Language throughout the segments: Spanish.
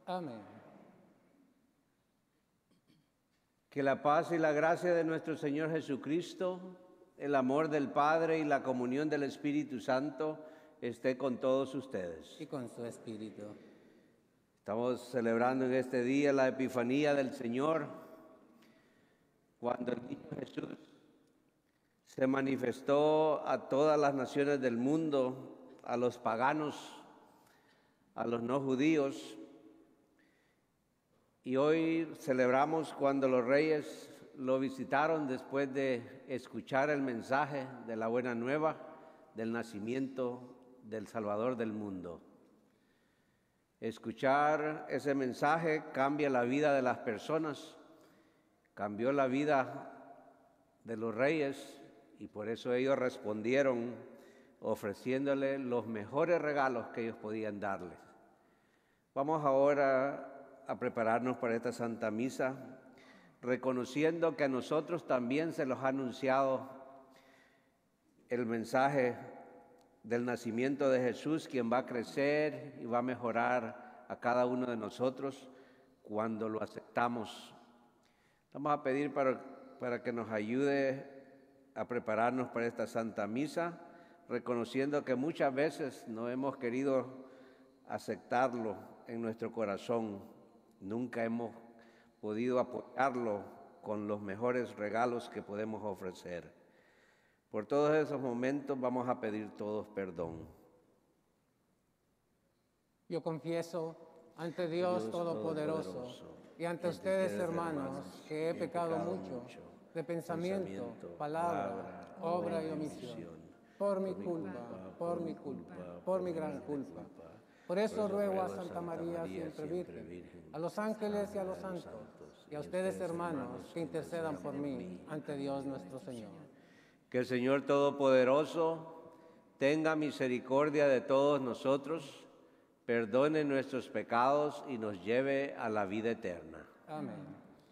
Amén. Que la paz y la gracia de nuestro Señor Jesucristo, el amor del Padre y la comunión del Espíritu Santo esté con todos ustedes. Y con su espíritu. Estamos celebrando en este día la Epifanía del Señor, cuando el niño Jesús se manifestó a todas las naciones del mundo, a los paganos, a los no judíos. Y hoy celebramos cuando los reyes lo visitaron después de escuchar el mensaje de la buena nueva del nacimiento del Salvador del mundo. Escuchar ese mensaje cambia la vida de las personas, cambió la vida de los reyes y por eso ellos respondieron ofreciéndole los mejores regalos que ellos podían darles. Vamos ahora a prepararnos para esta Santa Misa, reconociendo que a nosotros también se nos ha anunciado el mensaje del nacimiento de Jesús, quien va a crecer y va a mejorar a cada uno de nosotros cuando lo aceptamos. Vamos a pedir para que nos ayude a prepararnos para esta Santa Misa, reconociendo que muchas veces no hemos querido aceptarlo en nuestro corazón. Nunca hemos podido apoyarlo con los mejores regalos que podemos ofrecer. Por todos esos momentos vamos a pedir todos perdón. Yo confieso ante Dios Todopoderoso y ante ustedes, hermanos, que he pecado mucho de pensamiento, palabra, obra y omisión, por mi culpa, por mi gran culpa. Por eso ruego a Santa María, siempre Virgen, a los ángeles y a los santos, y a ustedes, hermanos, que intercedan por mí ante Dios nuestro Señor. Que el Señor Todopoderoso tenga misericordia de todos nosotros, perdone nuestros pecados y nos lleve a la vida eterna. Amén.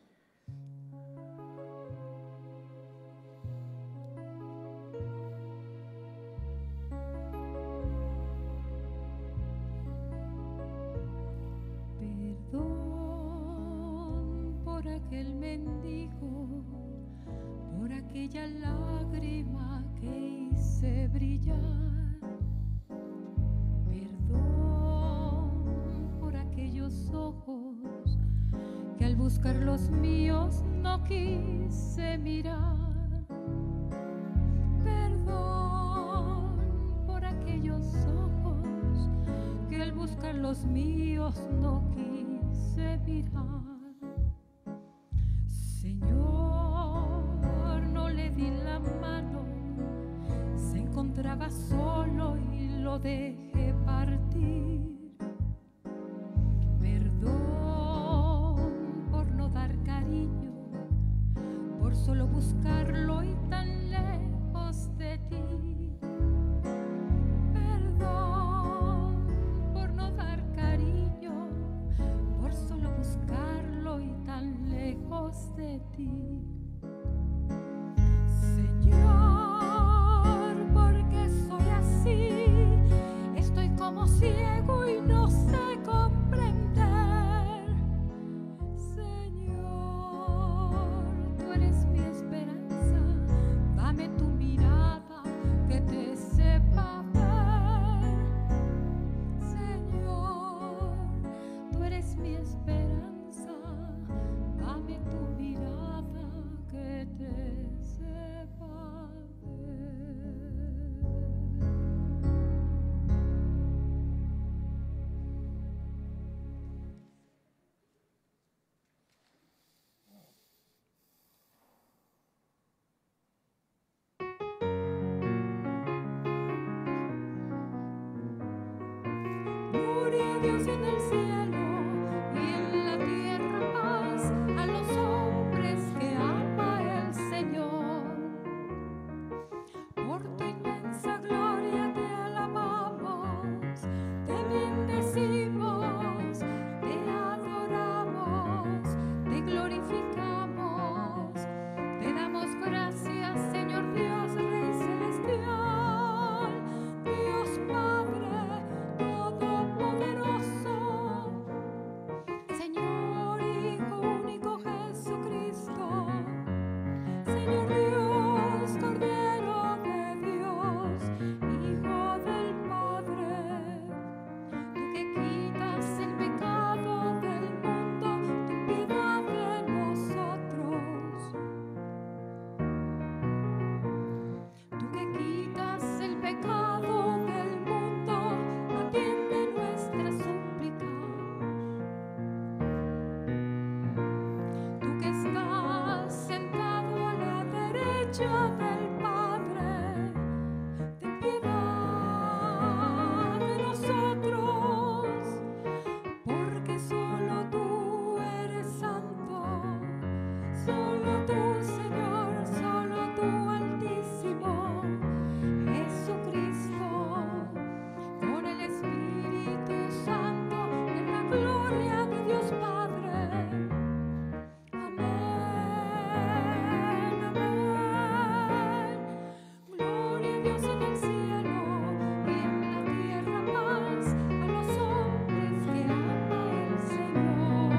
Aquel mendigo, por aquella lágrima que hice brillar. Perdón por aquellos ojos que al buscar los míos no quise mirar. Perdón por aquellos ojos que al buscar los míos no quise mirar. Señor, no le di la mano, se encontraba solo y lo dejé partir. Perdón por no dar cariño, por solo buscarlo y tan lejos de ti. Perdón por no dar cariño, por solo buscarlo y tan lejos de ti. Señor, porque soy así, estoy como ciego y no sé comprender. Señor, tú eres mi esperanza, dame tu mirada que te sepa ver. Señor, tú eres mi esperanza, dame tu mirada que te sepa ver. Gloria a Dios en el cielo y en la tierra paz a los hombres que ama el Señor. Por tu inmensa gloria te alabamos, te bendecimos, te adoramos, te glorificamos, te damos gracias, Señor Dios, Rey celestial, Dios Padre Todopoderoso, derecha del Padre, ten piedad de nosotros, porque solo tú eres santo, solo tú, Señor, solo tú, Altísimo, Jesucristo, con el Espíritu Santo, en la gloria de Dios Padre. Amén, amén. Gloria a Dios en el cielo y en la tierra paz a los hombres que ama el Señor.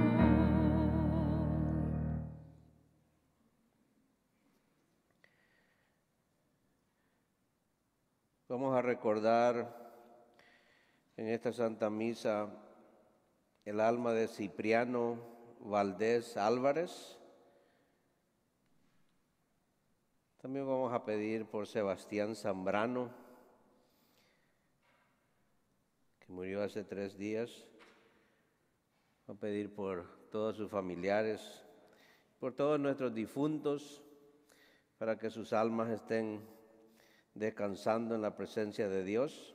Vamos a recordar en esta Santa Misa el alma de Cipriano Valdés Álvarez. También vamos a pedir por Sebastián Zambrano, que murió hace 3 días. Vamos a pedir por todos sus familiares, por todos nuestros difuntos, para que sus almas estén descansando en la presencia de Dios.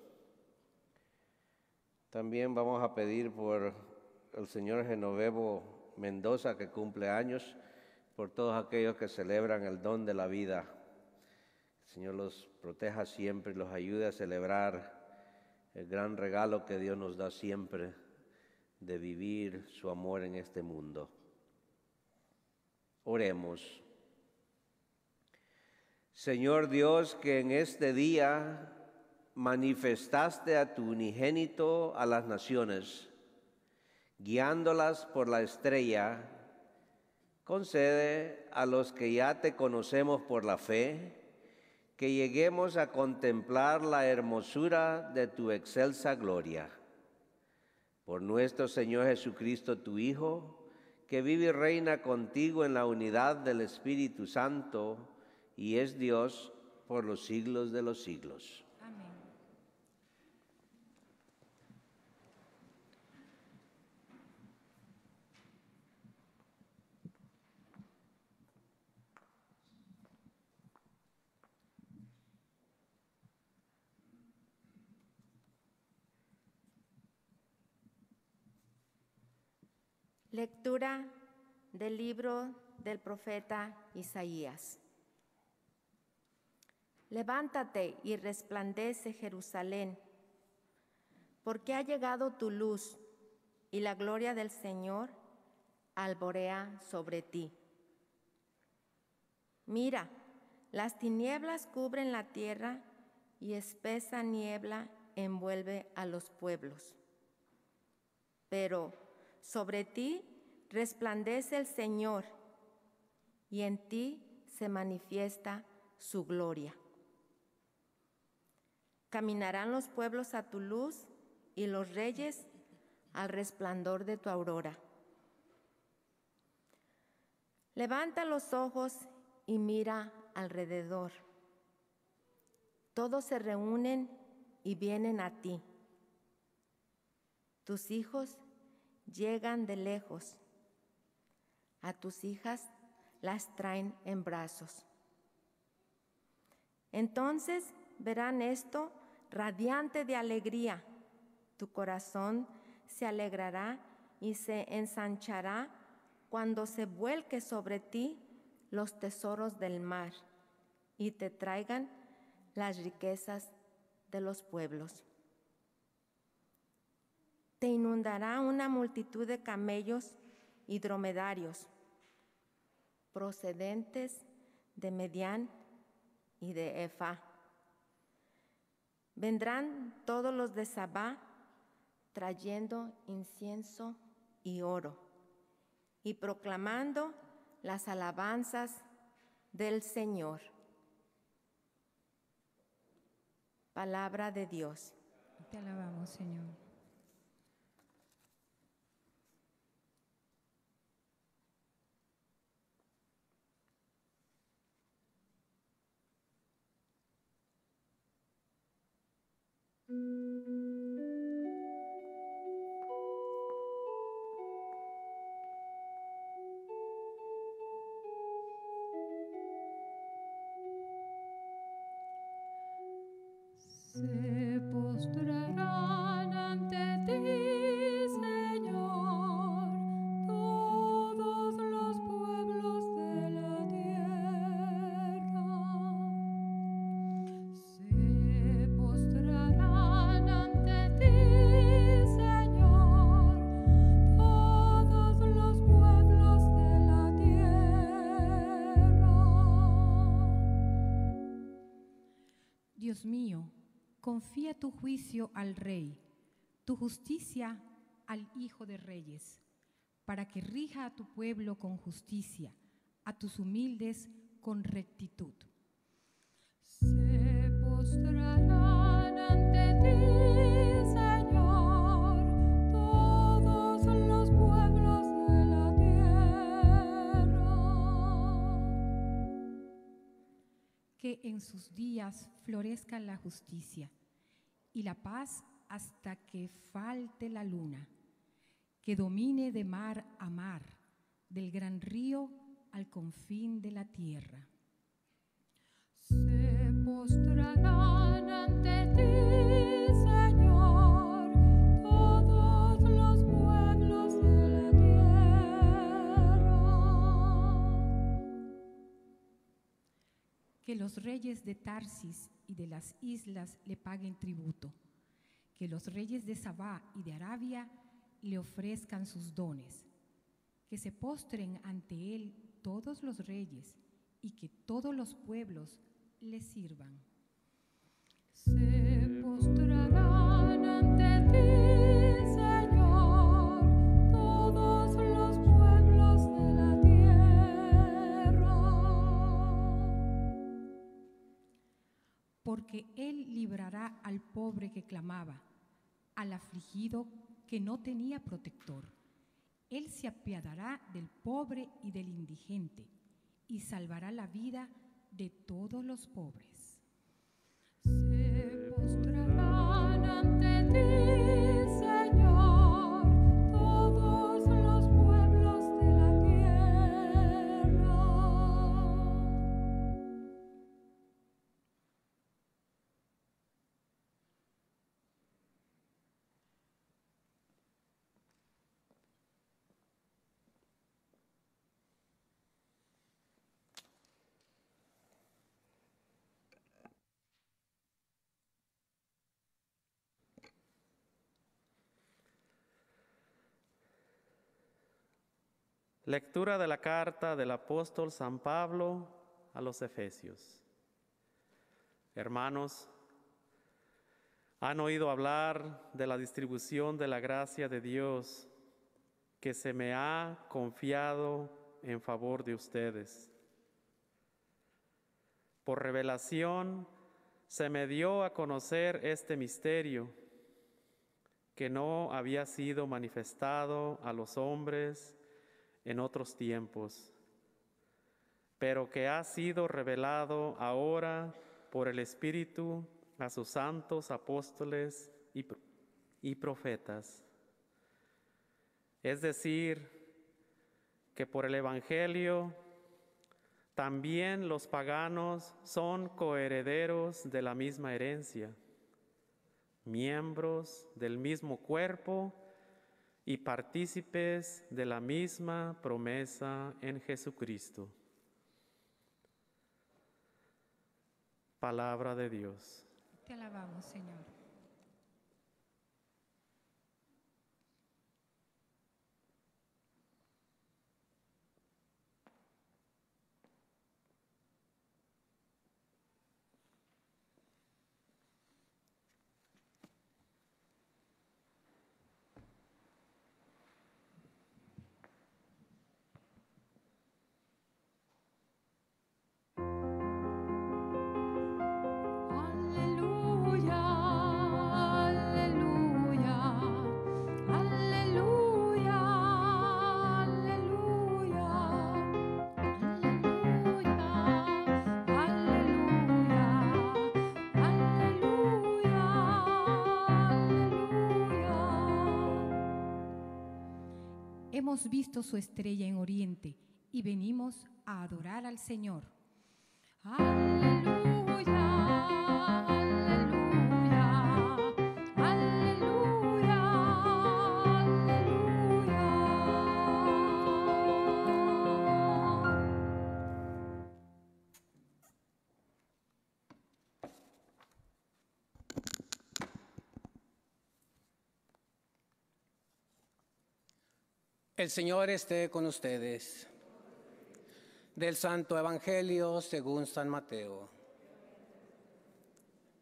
También vamos a pedir por el señor Genovevo Mendoza, que cumple años, por todos aquellos que celebran el don de la vida. El Señor los proteja siempre y los ayude a celebrar el gran regalo que Dios nos da siempre de vivir su amor en este mundo. Oremos. Señor Dios, que en este día manifestaste a tu unigénito a las naciones, guiándolas por la estrella, concede a los que ya te conocemos por la fe, que lleguemos a contemplar la hermosura de tu excelsa gloria. Por nuestro Señor Jesucristo, tu Hijo, que vive y reina contigo en la unidad del Espíritu Santo, y es Dios por los siglos de los siglos. Amén. Lectura del libro del profeta Isaías. Levántate y resplandece, Jerusalén, porque ha llegado tu luz y la gloria del Señor alborea sobre ti. Mira, las tinieblas cubren la tierra y espesa niebla envuelve a los pueblos. Pero sobre ti resplandece el Señor y en ti se manifiesta su gloria. Caminarán los pueblos a tu luz y los reyes al resplandor de tu aurora. Levanta los ojos y mira alrededor. Todos se reúnen y vienen a ti. Tus hijos llegan de lejos. A tus hijas las traen en brazos. Entonces verán esto radiante de alegría. Tu corazón se alegrará y se ensanchará cuando se vuelque sobre ti los tesoros del mar y te traigan las riquezas de los pueblos. Te inundará una multitud de camellos y dromedarios procedentes de Medián y de Efa. Vendrán todos los de Sabá trayendo incienso y oro y proclamando las alabanzas del Señor. Palabra de Dios. Te alabamos, Señor. Dios mío, confía tu juicio al Rey, tu justicia al Hijo de Reyes, para que rija a tu pueblo con justicia, a tus humildes con rectitud. Se postrarán ante ti, Señor, todos los pueblos de la tierra. Que en sus días florezca la justicia y la paz hasta que falte la luna, que domine de mar a mar, del gran río al confín de la tierra. Se postrarán ante ti, Señor, todos los pueblos de la tierra. Que los reyes de Tarsis y de las islas le paguen tributo, que los reyes de Sabá y de Arabia le ofrezcan sus dones, que se postren ante él todos los reyes y que todos los pueblos le sirvan. Se postrarán ante ti, Señor, todos los pueblos de la tierra. Porque él librará al pobre que clamaba, al afligido que no tenía protector. Él se apiadará del pobre y del indigente y salvará la vida de todos los pobres. Se postrarán ante ti, Señor, todos los pueblos de la tierra. Lectura de la carta del apóstol San Pablo a los Efesios. Hermanos, han oído hablar de la distribución de la gracia de Dios que se me ha confiado en favor de ustedes. Por revelación se me dio a conocer este misterio que no había sido manifestado a los hombres en otros tiempos, pero que ha sido revelado ahora por el Espíritu a sus santos apóstoles y profetas. Es decir, que por el Evangelio también los paganos son coherederos de la misma herencia, miembros del mismo cuerpo y partícipes de la misma promesa en Jesucristo. Palabra de Dios. Te alabamos, Señor. Aleluya, aleluya, aleluya, aleluya, aleluya, aleluya, aleluya, aleluya. Hemos visto su estrella en Oriente y venimos a adorar al Señor. Aleluya, aleluya, aleluya, aleluya. El Señor esté con ustedes. Del Santo Evangelio según San Mateo.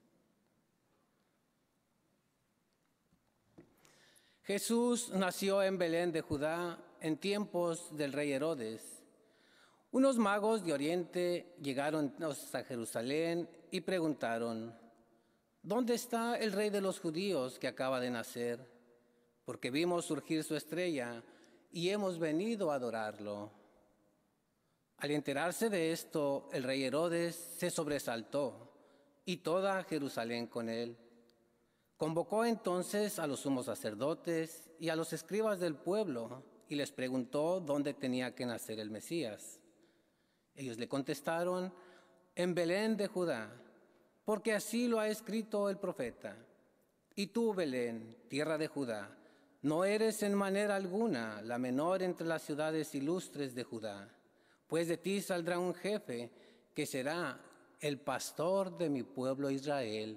Jesús nació en Belén de Judá en tiempos del rey Herodes. Unos magos de Oriente llegaron a Jerusalén y preguntaron: ¿dónde está el rey de los judíos que acaba de nacer? Porque vimos surgir su estrella y hemos venido a adorarlo. Al enterarse de esto, el rey Herodes se sobresaltó y toda Jerusalén con él. Convocó entonces a los sumos sacerdotes y a los escribas del pueblo y les preguntó dónde tenía que nacer el Mesías. Ellos le contestaron: en Belén de Judá, porque así lo ha escrito el profeta. Y tú, Belén, tierra de Judá, no eres en manera alguna la menor entre las ciudades ilustres de Judá, pues de ti saldrá un jefe que será el pastor de mi pueblo Israel.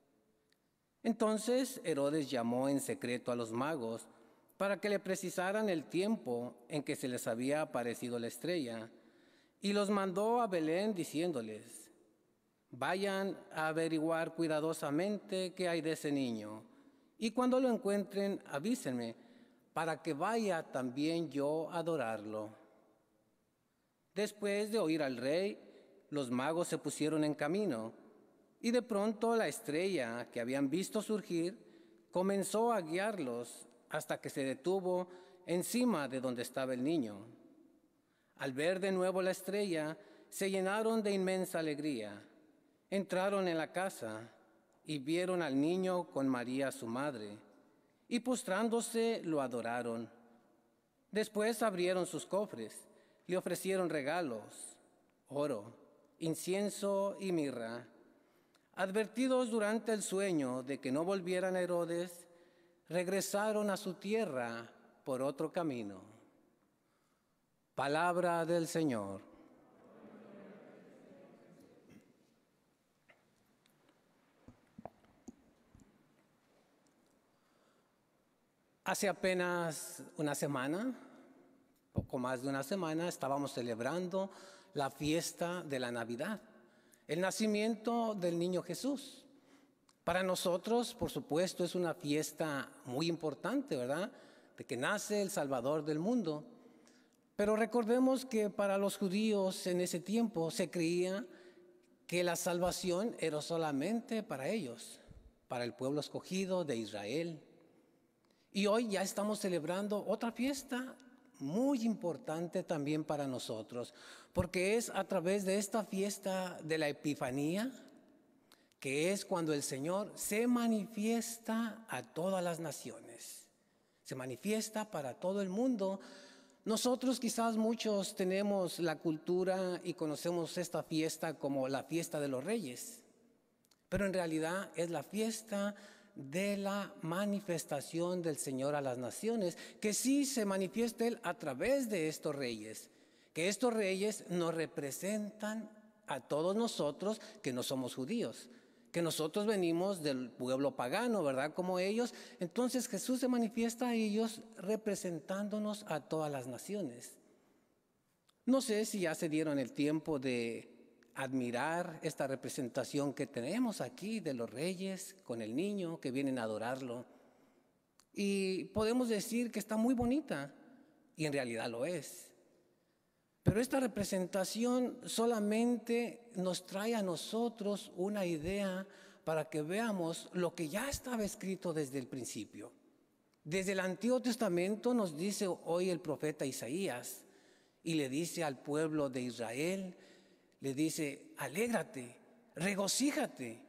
Entonces Herodes llamó en secreto a los magos para que le precisaran el tiempo en que se les había aparecido la estrella, y los mandó a Belén diciéndoles: vayan a averiguar cuidadosamente qué hay de ese niño, y cuando lo encuentren avísenme, para que vaya también yo a adorarlo. Después de oír al rey, los magos se pusieron en camino, y de pronto la estrella que habían visto surgir comenzó a guiarlos hasta que se detuvo encima de donde estaba el niño. Al ver de nuevo la estrella, se llenaron de inmensa alegría. Entraron en la casa y vieron al niño con María su madre, y postrándose lo adoraron. Después abrieron sus cofres, le ofrecieron regalos: oro, incienso y mirra. Advertidos durante el sueño de que no volvieran a Herodes, regresaron a su tierra por otro camino. Palabra del Señor. Hace apenas una semana, poco más de una semana, estábamos celebrando la fiesta de la Navidad, el nacimiento del niño Jesús. Para nosotros, por supuesto, es una fiesta muy importante, ¿verdad?, de que nace el Salvador del mundo. Pero recordemos que para los judíos en ese tiempo se creía que la salvación era solamente para ellos, para el pueblo escogido de Israel. Y hoy ya estamos celebrando otra fiesta muy importante también para nosotros, porque es a través de esta fiesta de la Epifanía, que es cuando el Señor se manifiesta a todas las naciones, se manifiesta para todo el mundo. Nosotros quizás muchos tenemos la cultura y conocemos esta fiesta como la fiesta de los Reyes, pero en realidad es la fiesta de la manifestación del Señor a las naciones, que sí se manifiesta Él a través de estos reyes, que estos reyes nos representan a todos nosotros que no somos judíos, que nosotros venimos del pueblo pagano, ¿verdad?, como ellos. Entonces Jesús se manifiesta a ellos representándonos a todas las naciones. No sé si ya se dieron el tiempo de admirar esta representación que tenemos aquí de los reyes con el niño que vienen a adorarlo. Y podemos decir que está muy bonita, y en realidad lo es. Pero esta representación solamente nos trae a nosotros una idea para que veamos lo que ya estaba escrito desde el principio. Desde el Antiguo Testamento nos dice hoy el profeta Isaías, y le dice al pueblo de Israel, le dice: alégrate, regocíjate,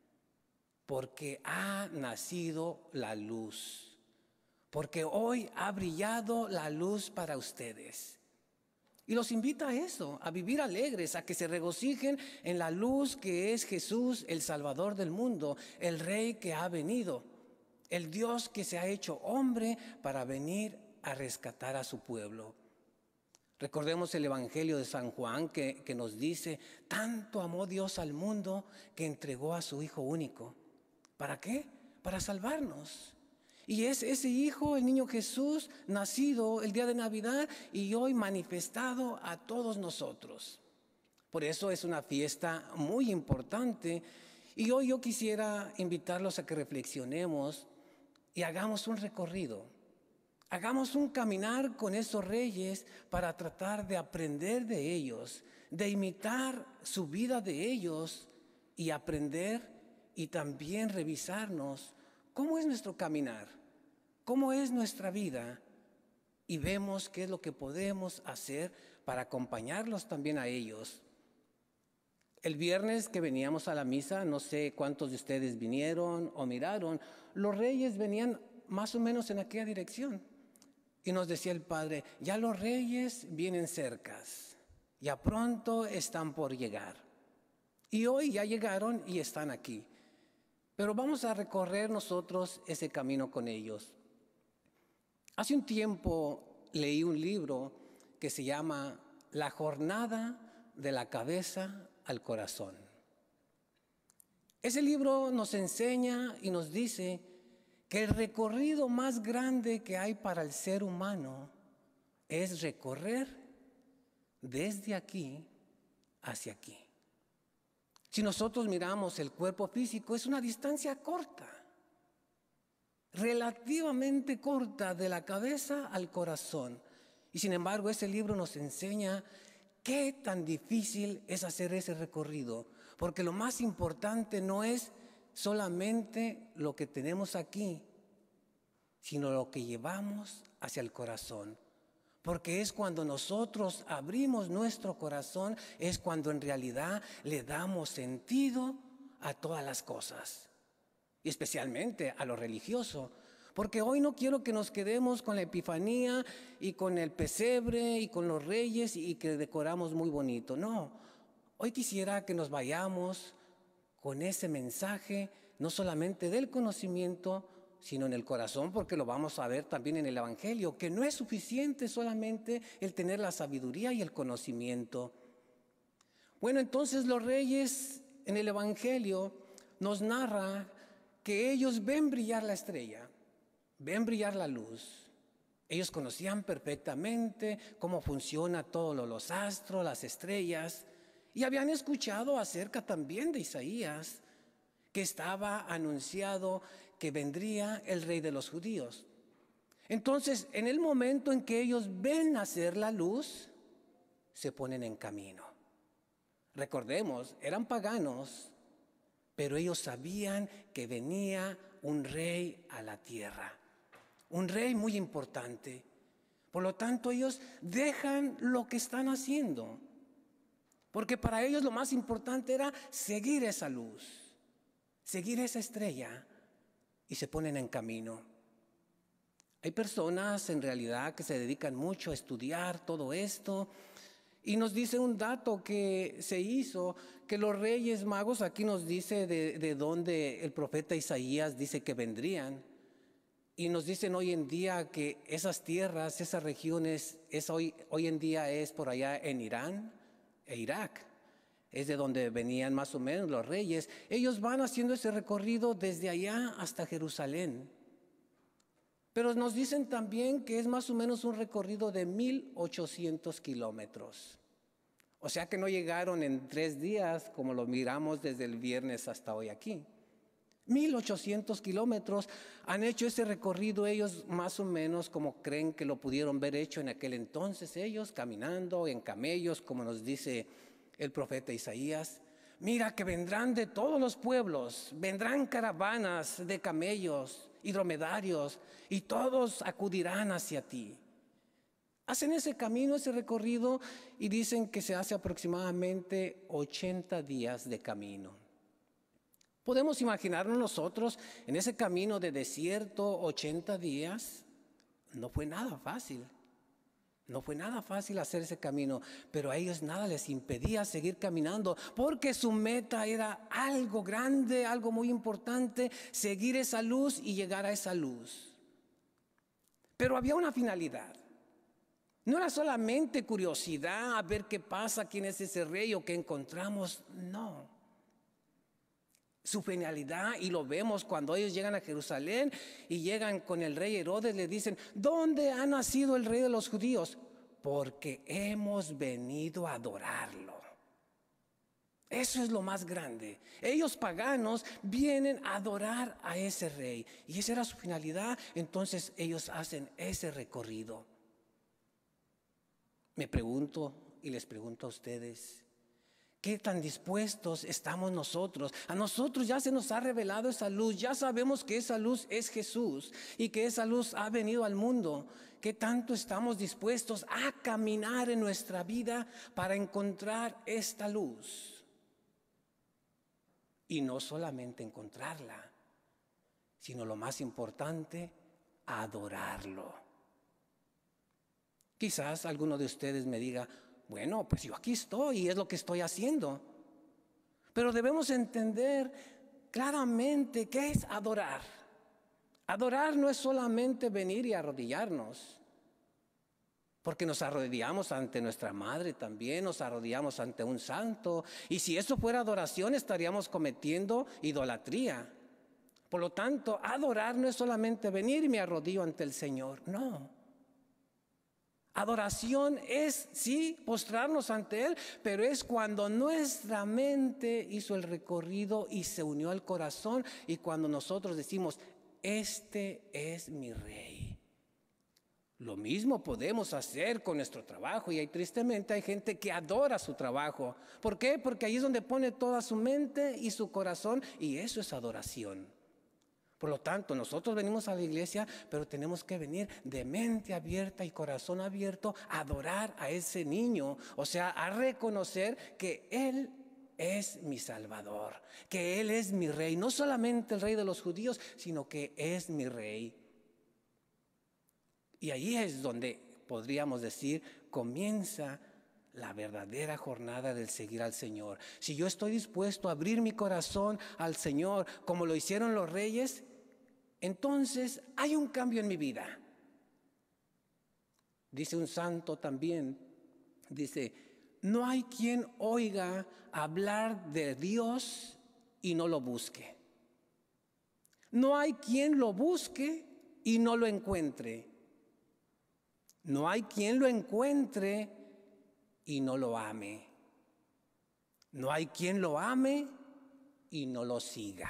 porque ha nacido la luz, porque hoy ha brillado la luz para ustedes. Y los invita a eso, a vivir alegres, a que se regocijen en la luz que es Jesús, el Salvador del mundo, el Rey que ha venido, el Dios que se ha hecho hombre para venir a rescatar a su pueblo. Recordemos el Evangelio de San Juan que nos dice: tanto amó Dios al mundo que entregó a su Hijo único. ¿Para qué? Para salvarnos. Y es ese Hijo, el niño Jesús, nacido el día de Navidad y hoy manifestado a todos nosotros. Por eso es una fiesta muy importante. Y hoy yo quisiera invitarlos a que reflexionemos y hagamos un recorrido. Hagamos un caminar con esos reyes para tratar de aprender de ellos, de imitar su vida de ellos y aprender y también revisarnos cómo es nuestro caminar, cómo es nuestra vida, y vemos qué es lo que podemos hacer para acompañarlos también a ellos. El viernes que veníamos a la misa, no sé cuántos de ustedes vinieron o miraron, los reyes venían más o menos en aquella dirección. Y nos decía el Padre, ya los reyes vienen cercas, ya pronto están por llegar. Y hoy ya llegaron y están aquí. Pero vamos a recorrer nosotros ese camino con ellos. Hace un tiempo leí un libro que se llama La jornada de la cabeza al corazón. Ese libro nos enseña y nos dice que el recorrido más grande que hay para el ser humano es recorrer desde aquí hacia aquí. Si nosotros miramos el cuerpo físico, es una distancia corta, relativamente corta, de la cabeza al corazón. Y sin embargo, ese libro nos enseña qué tan difícil es hacer ese recorrido, porque lo más importante no es solamente lo que tenemos aquí, sino lo que llevamos hacia el corazón. Porque es cuando nosotros abrimos nuestro corazón, es cuando en realidad le damos sentido a todas las cosas, y especialmente a lo religioso. Porque hoy no quiero que nos quedemos con la Epifanía y con el pesebre y con los reyes y que decoramos muy bonito. No, hoy quisiera que nos vayamos con ese mensaje, no solamente del conocimiento, sino en el corazón, porque lo vamos a ver también en el Evangelio, que no es suficiente solamente el tener la sabiduría y el conocimiento. Bueno, entonces los reyes en el Evangelio nos narra que ellos ven brillar la estrella, ven brillar la luz. Ellos conocían perfectamente cómo funciona todos los astros, las estrellas, y habían escuchado acerca también de Isaías, que estaba anunciado que vendría el rey de los judíos. Entonces, en el momento en que ellos ven nacer la luz, se ponen en camino. Recordemos, eran paganos, pero ellos sabían que venía un rey a la tierra, un rey muy importante. Por lo tanto, ellos dejan lo que están haciendo, porque para ellos lo más importante era seguir esa luz, seguir esa estrella, y se ponen en camino. Hay personas en realidad que se dedican mucho a estudiar todo esto, y nos dice un dato que se hizo, que los reyes magos, aquí nos dice de dónde el profeta Isaías dice que vendrían, y nos dicen hoy en día que esas tierras, esas regiones, hoy en día es por allá en Irán e Irak. Es de donde venían más o menos los reyes. Ellos van haciendo ese recorrido desde allá hasta Jerusalén. Pero nos dicen también que es más o menos un recorrido de 1,800 kilómetros. O sea que no llegaron en 3 días como lo miramos desde el viernes hasta hoy aquí. 1,800 kilómetros han hecho ese recorrido ellos más o menos como creen que lo pudieron ver hecho en aquel entonces ellos, caminando en camellos, como nos dice el profeta Isaías. Mira que vendrán de todos los pueblos, vendrán caravanas de camellos y dromedarios, y todos acudirán hacia ti. Hacen ese camino, ese recorrido, y dicen que se hace aproximadamente 80 días de camino. Podemos imaginarnos nosotros en ese camino de desierto, 80 días, no fue nada fácil. No fue nada fácil hacer ese camino, pero a ellos nada les impedía seguir caminando, porque su meta era algo grande, algo muy importante, seguir esa luz y llegar a esa luz. Pero había una finalidad. No era solamente curiosidad a ver qué pasa, quién es ese rey o qué encontramos, no. Su finalidad, y lo vemos cuando ellos llegan a Jerusalén y llegan con el rey Herodes, le dicen: ¿dónde ha nacido el rey de los judíos? Porque hemos venido a adorarlo. Eso es lo más grande. Ellos paganos vienen a adorar a ese rey. Y esa era su finalidad. Entonces ellos hacen ese recorrido. Me pregunto y les pregunto a ustedes, ¿qué tan dispuestos estamos nosotros? A nosotros ya se nos ha revelado esa luz. Ya sabemos que esa luz es Jesús y que esa luz ha venido al mundo. ¿Qué tanto estamos dispuestos a caminar en nuestra vida para encontrar esta luz? Y no solamente encontrarla, sino lo más importante, adorarlo. Quizás alguno de ustedes me diga, bueno, pues yo aquí estoy y es lo que estoy haciendo. Pero debemos entender claramente qué es adorar. Adorar no es solamente venir y arrodillarnos. Porque nos arrodillamos ante nuestra madre también, nos arrodillamos ante un santo. Y si eso fuera adoración, estaríamos cometiendo idolatría. Por lo tanto, adorar no es solamente venir y me arrodillo ante el Señor, no. Adoración es, sí, postrarnos ante Él, pero es cuando nuestra mente hizo el recorrido y se unió al corazón y cuando nosotros decimos, este es mi Rey. Lo mismo podemos hacer con nuestro trabajo y tristemente hay gente que adora su trabajo. ¿Por qué? Porque ahí es donde pone toda su mente y su corazón y eso es adoración. Por lo tanto, nosotros venimos a la iglesia, pero tenemos que venir de mente abierta y corazón abierto a adorar a ese niño. O sea, a reconocer que Él es mi Salvador, que Él es mi Rey. No solamente el Rey de los judíos, sino que es mi Rey. Y ahí es donde podríamos decir, comienza la verdadera jornada del seguir al Señor. Si yo estoy dispuesto a abrir mi corazón al Señor, como lo hicieron los reyes, entonces hay un cambio en mi vida. Dice un santo también, dice, no hay quien oiga hablar de Dios y no lo busque. No hay quien lo busque y no lo encuentre. No hay quien lo encuentre y no lo ame. No hay quien lo ame y no lo siga.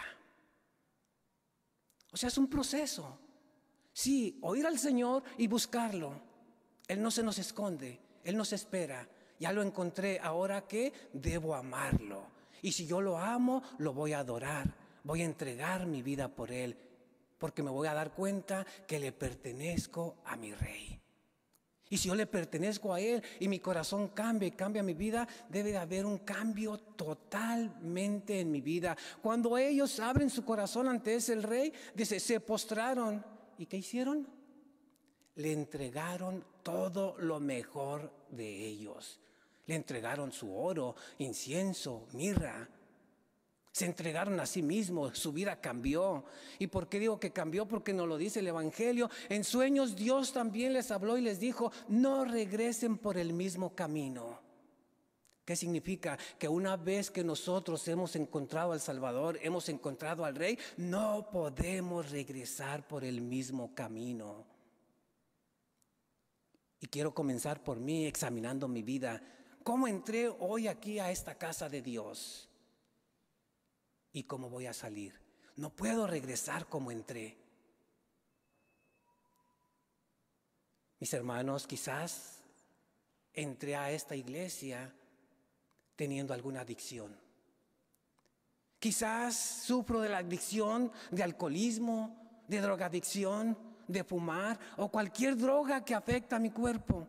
O sea, es un proceso. Sí, oír al Señor y buscarlo. Él no se nos esconde, Él nos espera. Ya lo encontré, ahora que debo amarlo. Y si yo lo amo, lo voy a adorar. Voy a entregar mi vida por Él, porque me voy a dar cuenta que le pertenezco a mi Rey. Y si yo le pertenezco a Él y mi corazón cambia y cambia mi vida, debe de haber un cambio totalmente en mi vida. Cuando ellos abren su corazón ante ese Rey, dice, se postraron. ¿Y qué hicieron? Le entregaron todo lo mejor de ellos. Le entregaron su oro, incienso, mirra. Se entregaron a sí mismos, su vida cambió. ¿Y por qué digo que cambió? Porque nos lo dice el Evangelio. En sueños Dios también les habló y les dijo, no regresen por el mismo camino. ¿Qué significa? Que una vez que nosotros hemos encontrado al Salvador, hemos encontrado al Rey, no podemos regresar por el mismo camino. Y quiero comenzar por mí examinando mi vida. ¿Cómo entré hoy aquí a esta casa de Dios? ¿Y cómo voy a salir? No puedo regresar como entré. Mis hermanos, quizás entré a esta iglesia teniendo alguna adicción. Quizás sufro de la adicción de alcoholismo, de drogadicción, de fumar o cualquier droga que afecta a mi cuerpo.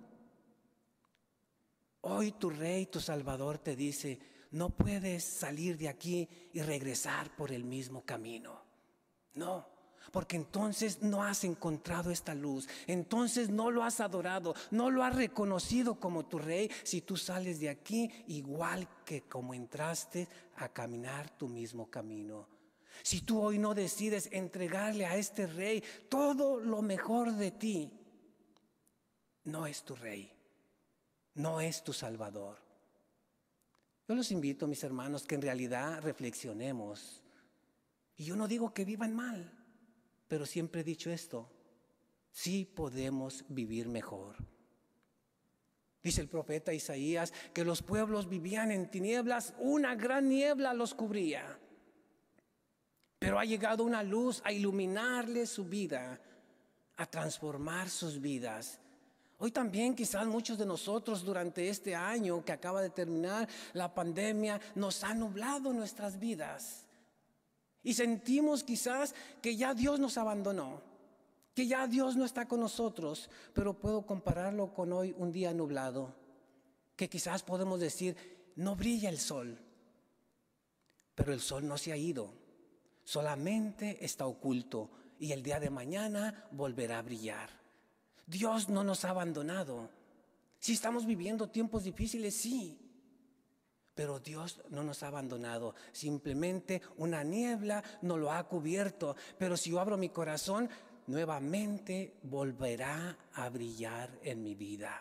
Hoy tu Rey, tu Salvador te dice, no puedes salir de aquí y regresar por el mismo camino. No, porque entonces no has encontrado esta luz. Entonces no lo has adorado, no lo has reconocido como tu Rey. Si tú sales de aquí igual que como entraste a caminar tu mismo camino. Si tú hoy no decides entregarle a este Rey todo lo mejor de ti, no es tu Rey, no es tu Salvador. Yo los invito, mis hermanos, que en realidad reflexionemos. Y yo no digo que vivan mal, pero siempre he dicho esto, sí podemos vivir mejor. Dice el profeta Isaías que los pueblos vivían en tinieblas, una gran niebla los cubría. Pero ha llegado una luz a iluminarles su vida, a transformar sus vidas. Hoy también quizás muchos de nosotros durante este año que acaba de terminar, la pandemia nos ha nublado nuestras vidas. Y sentimos quizás que ya Dios nos abandonó, que ya Dios no está con nosotros, pero puedo compararlo con hoy un día nublado, que quizás podemos decir, no brilla el sol, pero el sol no se ha ido, solamente está oculto y el día de mañana volverá a brillar. Dios no nos ha abandonado. Si estamos viviendo tiempos difíciles, sí, pero Dios no nos ha abandonado. Simplemente una niebla nos lo ha cubierto, pero si yo abro mi corazón, nuevamente volverá a brillar en mi vida.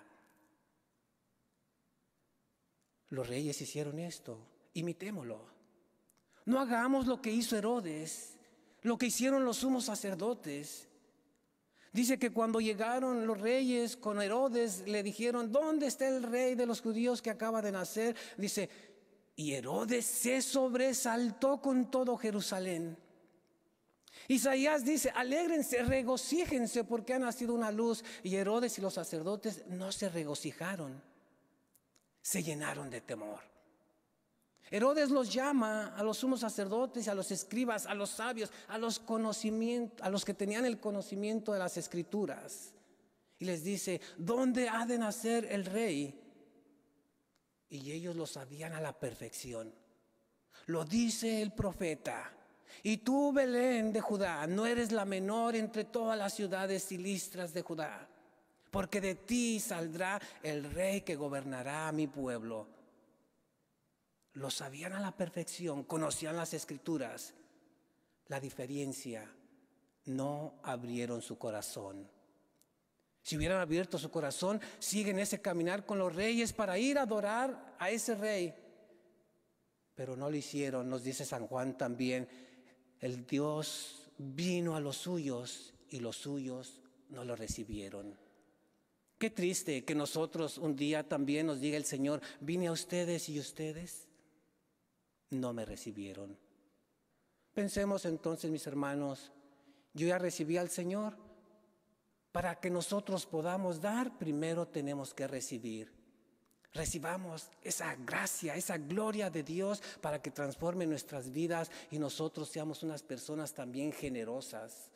Los reyes hicieron esto, imitémoslo. No hagamos lo que hizo Herodes, lo que hicieron los sumos sacerdotes. Dice que cuando llegaron los reyes con Herodes, le dijeron, ¿dónde está el rey de los judíos que acaba de nacer? Dice, y Herodes se sobresaltó con todo Jerusalén. Isaías dice, alégrense, regocíjense porque ha nacido una luz. Y Herodes y los sacerdotes no se regocijaron, se llenaron de temor. Herodes los llama a los sumos sacerdotes, a los escribas, a los sabios, a los que tenían el conocimiento de las escrituras. Y les dice, ¿dónde ha de nacer el rey? Y ellos lo sabían a la perfección. Lo dice el profeta. Y tú, Belén de Judá, no eres la menor entre todas las ciudades ilustras de Judá, porque de ti saldrá el rey que gobernará a mi pueblo. Lo sabían a la perfección, conocían las escrituras. La diferencia, no abrieron su corazón. Si hubieran abierto su corazón, siguen ese caminar con los reyes para ir a adorar a ese rey. Pero no lo hicieron, nos dice San Juan también. El Dios vino a los suyos y los suyos no lo recibieron. Qué triste que nosotros un día también nos diga el Señor, vine a ustedes y ustedes no me recibieron. Pensemos entonces, mis hermanos, yo ya recibí al Señor. Para que nosotros podamos dar, primero tenemos que recibir. Recibamos esa gracia, esa gloria de Dios para que transforme nuestras vidas y nosotros seamos unas personas también generosas.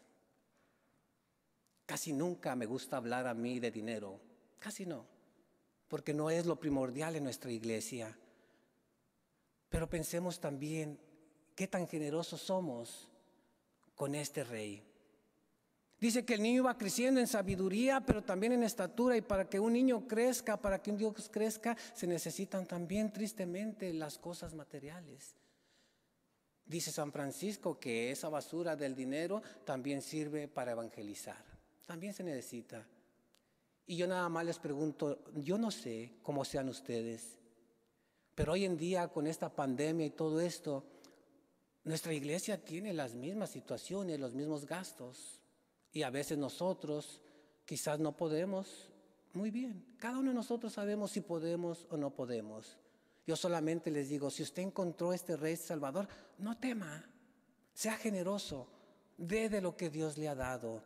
Casi nunca me gusta hablar a mí de dinero, casi no, porque no es lo primordial en nuestra iglesia. Pero pensemos también qué tan generosos somos con este rey. Dice que el niño iba creciendo en sabiduría, pero también en estatura. Y para que un niño crezca, para que un Dios crezca, se necesitan también tristemente las cosas materiales. Dice San Francisco que esa basura del dinero también sirve para evangelizar. También se necesita. Y yo nada más les pregunto, yo no sé cómo sean ustedes, pero hoy en día con esta pandemia y todo esto, nuestra iglesia tiene las mismas situaciones, los mismos gastos. Y a veces nosotros quizás no podemos muy bien. Cada uno de nosotros sabemos si podemos o no podemos. Yo solamente les digo, si usted encontró este Rey Salvador, no tema, sea generoso, dé de lo que Dios le ha dado.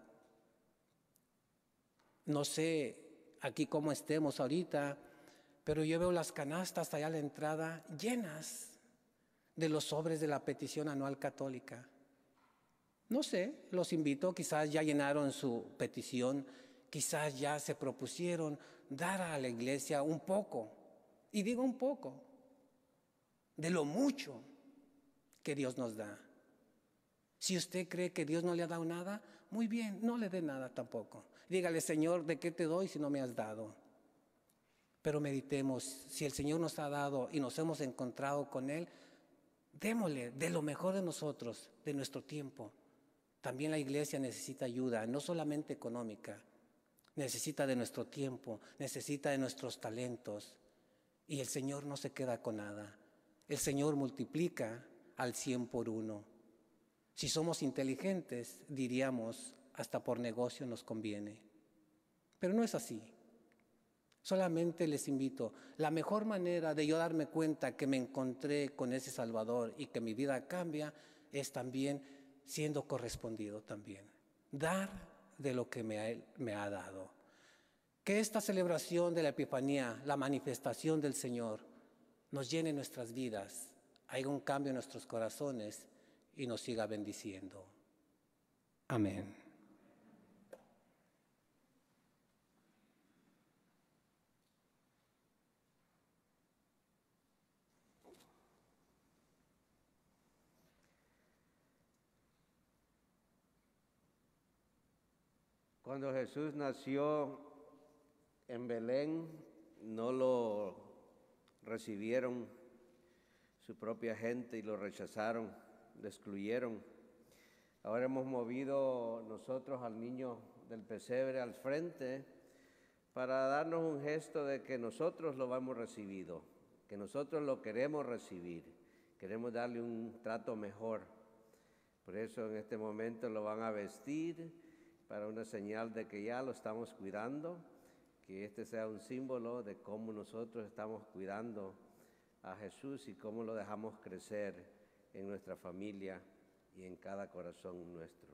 No sé aquí cómo estemos ahorita, pero yo veo las canastas allá a la entrada llenas de los sobres de la petición anual católica. No sé, los invito, quizás ya llenaron su petición, quizás ya se propusieron dar a la iglesia un poco, y digo un poco, de lo mucho que Dios nos da. Si usted cree que Dios no le ha dado nada, muy bien, no le dé nada tampoco. Dígale, Señor, ¿de qué te doy si no me has dado? Pero meditemos, si el Señor nos ha dado y nos hemos encontrado con Él, démosle de lo mejor de nosotros, de nuestro tiempo. También la iglesia necesita ayuda, no solamente económica, necesita de nuestro tiempo, necesita de nuestros talentos. Y el Señor no se queda con nada. El Señor multiplica al 100 por 1. Si somos inteligentes, diríamos, hasta por negocio nos conviene. Pero no es así. Solamente les invito, la mejor manera de yo darme cuenta que me encontré con ese Salvador y que mi vida cambia es también siendo correspondido también. Dar de lo que me ha dado. Que esta celebración de la Epifanía, la manifestación del Señor, nos llene nuestras vidas, haga un cambio en nuestros corazones y nos siga bendiciendo. Amén. Cuando Jesús nació en Belén, no lo recibieron su propia gente y lo rechazaron, lo excluyeron. Ahora hemos movido nosotros al niño del pesebre al frente para darnos un gesto de que nosotros lo hemos recibido, que nosotros lo queremos recibir, queremos darle un trato mejor. Por eso en este momento lo van a vestir para una señal de que ya lo estamos cuidando, que este sea un símbolo de cómo nosotros estamos cuidando a Jesús y cómo lo dejamos crecer en nuestra familia y en cada corazón nuestro.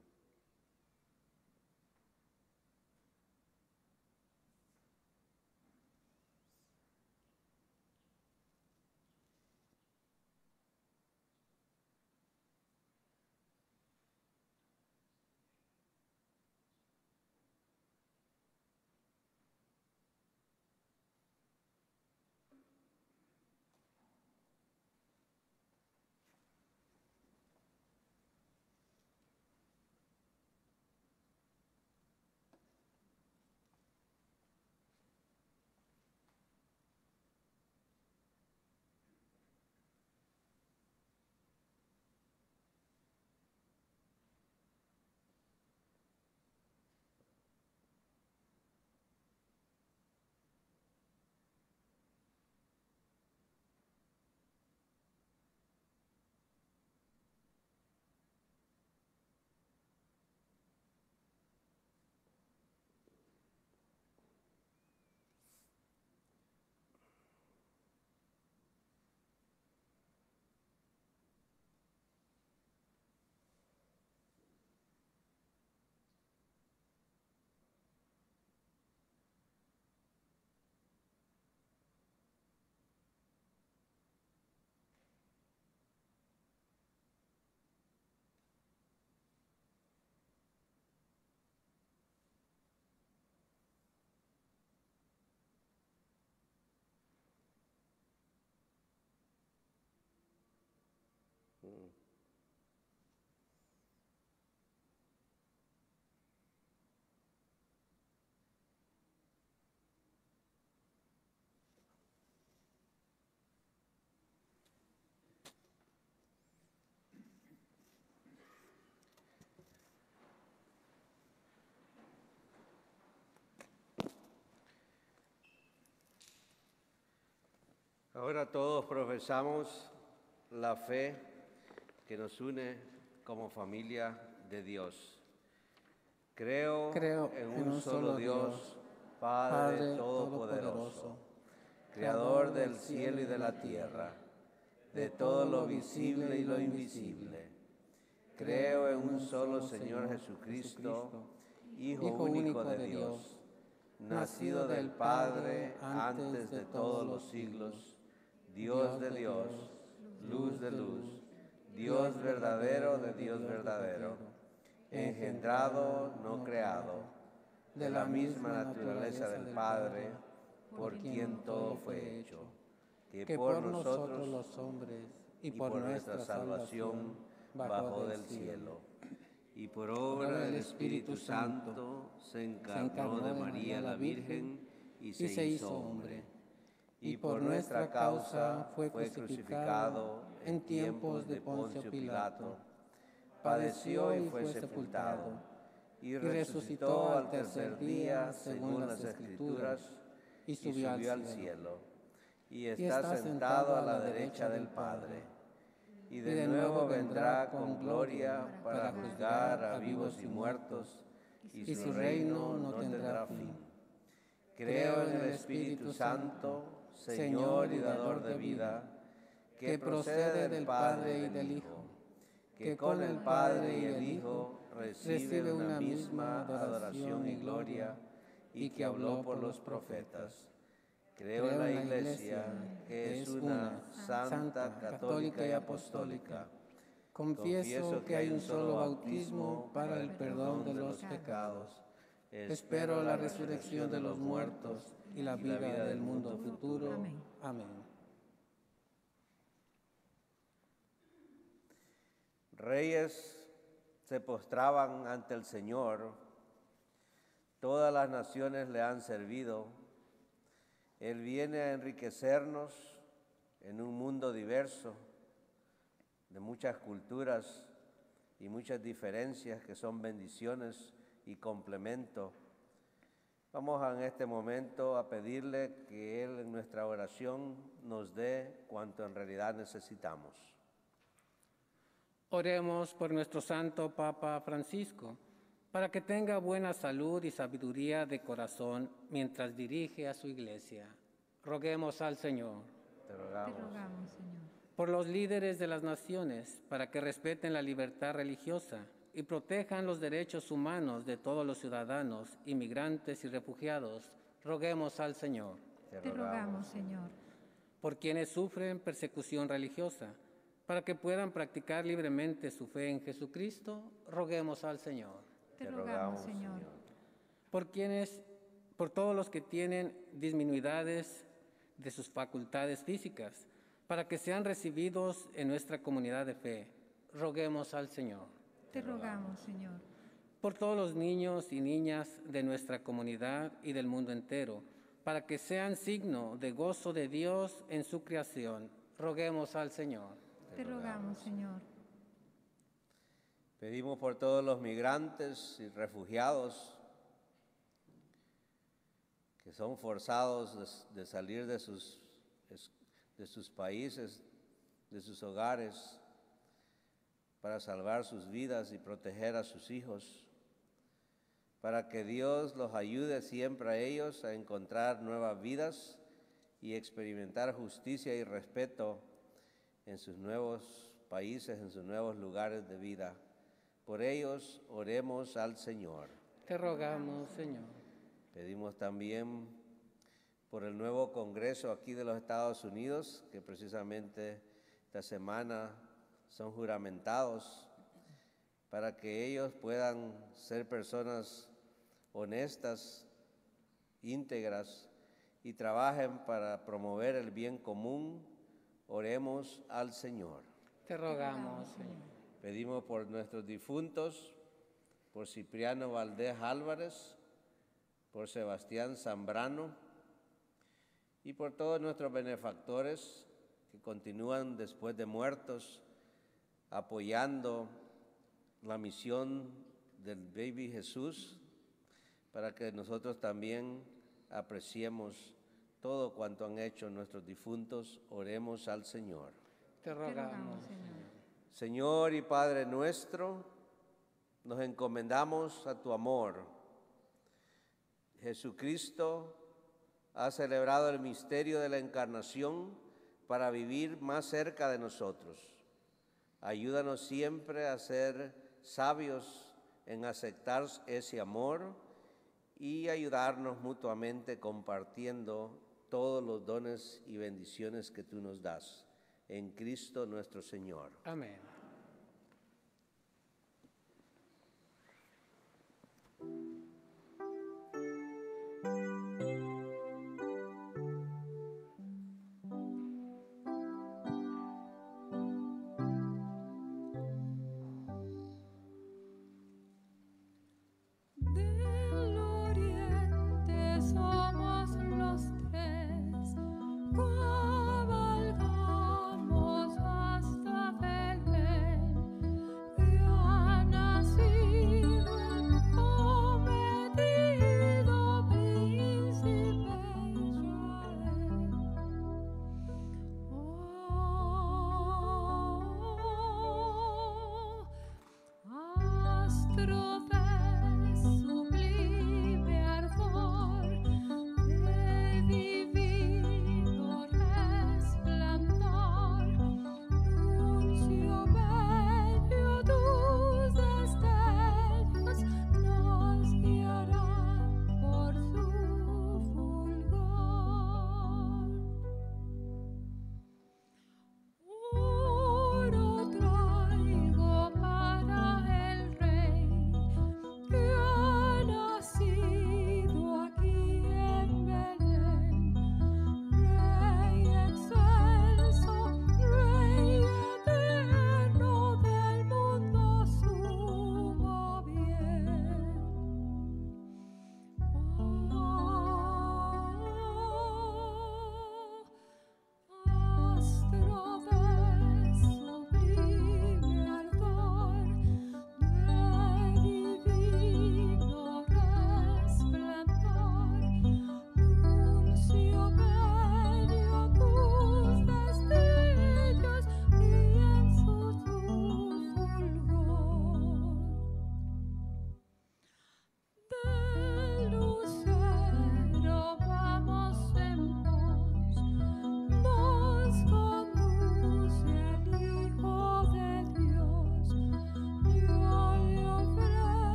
Ahora todos profesamos la fe que nos une como familia de Dios. Creo en un solo Dios, Padre Todopoderoso, Creador del cielo y de la tierra, de todo lo visible y lo invisible. Creo en un solo Señor Jesucristo, Hijo único de Dios, nacido del Padre antes de todos los siglos, Dios de Dios, luz de luz, Dios verdadero de Dios verdadero, engendrado, no creado, de la misma naturaleza del Padre, por quien todo fue hecho, que por nosotros los hombres y por nuestra salvación bajó del cielo, y por obra del Espíritu Santo se encarnó de María la Virgen y se hizo hombre, y por nuestra causa fue crucificado en tiempos de Poncio Pilato, padeció y fue sepultado, y resucitó al tercer día según las Escrituras, y subió al cielo, y está sentado a la derecha del Padre, y de nuevo vendrá con gloria para juzgar a vivos y muertos, y su reino no tendrá fin. Creo en el Espíritu Santo, Señor y dador de vida, que procede del Padre y del Hijo, que con el Padre y el Hijo recibe una misma adoración y gloria, y que habló por los profetas. Creo en la Iglesia, que es una, santa, católica y apostólica. Confieso que hay un solo bautismo para el perdón de los pecados. Espero la resurrección de los muertos y la vida del mundo futuro. Amén. Reyes se postraban ante el Señor, todas las naciones le han servido. Él viene a enriquecernos en un mundo diverso, de muchas culturas y muchas diferencias que son bendiciones y complemento. Vamos en este momento a pedirle que Él en nuestra oración nos dé cuanto en realidad necesitamos. Oremos por nuestro Santo Papa Francisco, para que tenga buena salud y sabiduría de corazón mientras dirige a su Iglesia. Roguemos al Señor. Te rogamos. Te rogamos, Señor. Por los líderes de las naciones, para que respeten la libertad religiosa y protejan los derechos humanos de todos los ciudadanos, inmigrantes y refugiados, roguemos al Señor. Te rogamos, Señor. Por quienes sufren persecución religiosa, para que puedan practicar libremente su fe en Jesucristo, roguemos al Señor. Te rogamos, Señor. Por todos los que tienen disminuidades de sus facultades físicas, para que sean recibidos en nuestra comunidad de fe, roguemos al Señor. Te rogamos, Señor. Por todos los niños y niñas de nuestra comunidad y del mundo entero, para que sean signo de gozo de Dios en su creación, roguemos al Señor. Te rogamos, Señor. Pedimos por todos los migrantes y refugiados que son forzados de salir de sus países, de sus hogares, para salvar sus vidas y proteger a sus hijos, para que Dios los ayude siempre a ellos a encontrar nuevas vidas y experimentar justicia y respeto en sus nuevos países, en sus nuevos lugares de vida. Por ellos oremos al Señor. Te rogamos, Señor. Pedimos también por el nuevo Congreso aquí de los Estados Unidos, que precisamente esta semana son juramentados, para que ellos puedan ser personas honestas, íntegras y trabajen para promover el bien común. Oremos al Señor. Te rogamos, Señor. Pedimos por nuestros difuntos, por Cipriano Valdés Álvarez, por Sebastián Zambrano y por todos nuestros benefactores que continúan después de muertos apoyando la misión del Baby Jesús, para que nosotros también apreciemos todo cuanto han hecho nuestros difuntos. Oremos al Señor. Te rogamos, Señor. Señor y Padre nuestro, nos encomendamos a tu amor. Jesucristo ha celebrado el misterio de la encarnación para vivir más cerca de nosotros. Ayúdanos siempre a ser sabios en aceptar ese amor y ayudarnos mutuamente compartiendo todos los dones y bendiciones que tú nos das. En Cristo nuestro Señor. Amén. Del oriente somos los tres, cabalgamos hasta Belén, y ha nacido el prometido príncipe Israel. Astro de sublime ardor,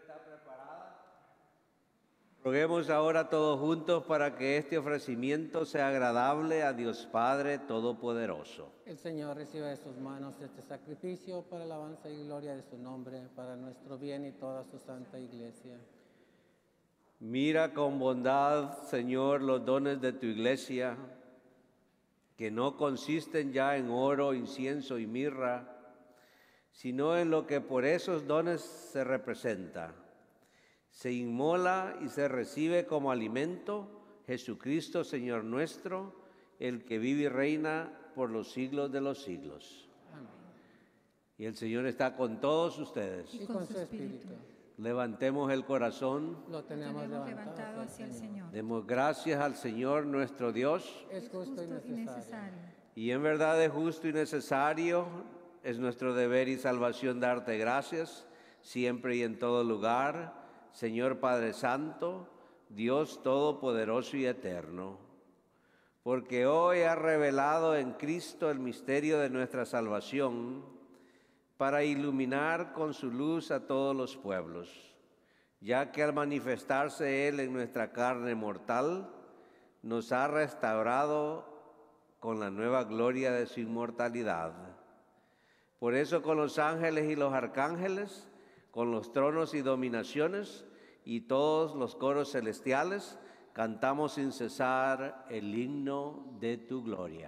está preparada. Roguemos ahora todos juntos para que este ofrecimiento sea agradable a Dios Padre Todopoderoso. El Señor reciba de sus manos este sacrificio para alabanza y gloria de su nombre, para nuestro bien y toda su santa iglesia. Mira con bondad, Señor, los dones de tu iglesia, que no consisten ya en oro, incienso y mirra, sino en lo que por esos dones se representa. Se inmola y se recibe como alimento Jesucristo, Señor nuestro, el que vive y reina por los siglos de los siglos. Amén. Y el Señor está con todos ustedes. Y con su espíritu. Levantemos el corazón. Lo tenemos levantado hacia el Señor. Demos gracias al Señor nuestro Dios. Es justo y necesario. Y en verdad es justo y necesario, es nuestro deber y salvación darte gracias, siempre y en todo lugar, Señor Padre Santo, Dios Todopoderoso y Eterno, porque hoy has revelado en Cristo el misterio de nuestra salvación, para iluminar con su luz a todos los pueblos, ya que al manifestarse Él en nuestra carne mortal, nos ha restaurado con la nueva gloria de su inmortalidad. Por eso con los ángeles y los arcángeles, con los tronos y dominaciones y todos los coros celestiales, cantamos sin cesar el himno de tu gloria.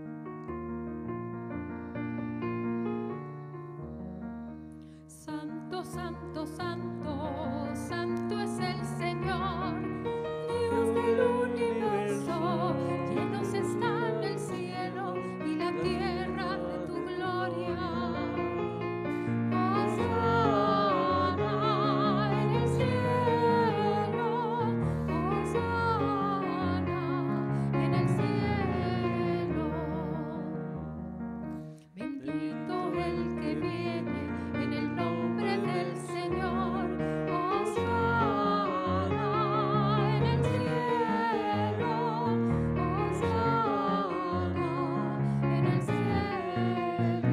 Santo, santo, santo, santo es el Señor, Dios del universo, llenos están el cielo y la tierra de tu gloria. Hosana en el cielo, hosana en el cielo. Bendito el que viene en el nombre del Señor, hosana en el cielo, hosana en el cielo.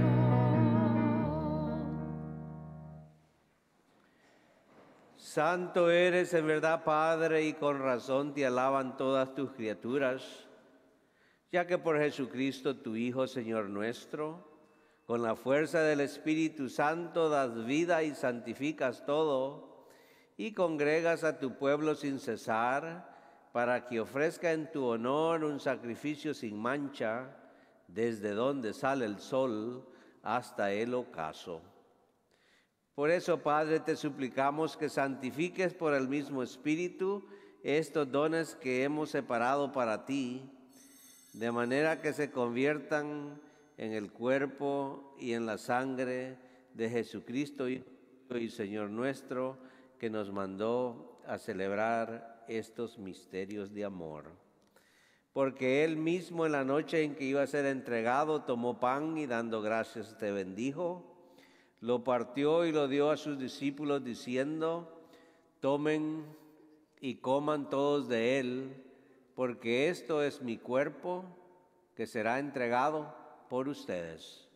Santo eres en verdad, Padre, y con razón te alaban todas tus criaturas, ya que por Jesucristo, tu Hijo, Señor nuestro, con la fuerza del Espíritu Santo das vida y santificas todo, y congregas a tu pueblo sin cesar, para que ofrezca en tu honor un sacrificio sin mancha, desde donde sale el sol hasta el ocaso. Por eso, Padre, te suplicamos que santifiques por el mismo Espíritu estos dones que hemos separado para ti, de manera que se conviertan en el cuerpo y en la sangre de Jesucristo y Señor nuestro, que nos mandó a celebrar estos misterios de amor. Porque Él mismo en la noche en que iba a ser entregado, tomó pan y dando gracias te bendijo, lo partió y lo dio a sus discípulos diciendo: tomen y coman todos de él, porque esto es mi cuerpo que será entregado por ustedes.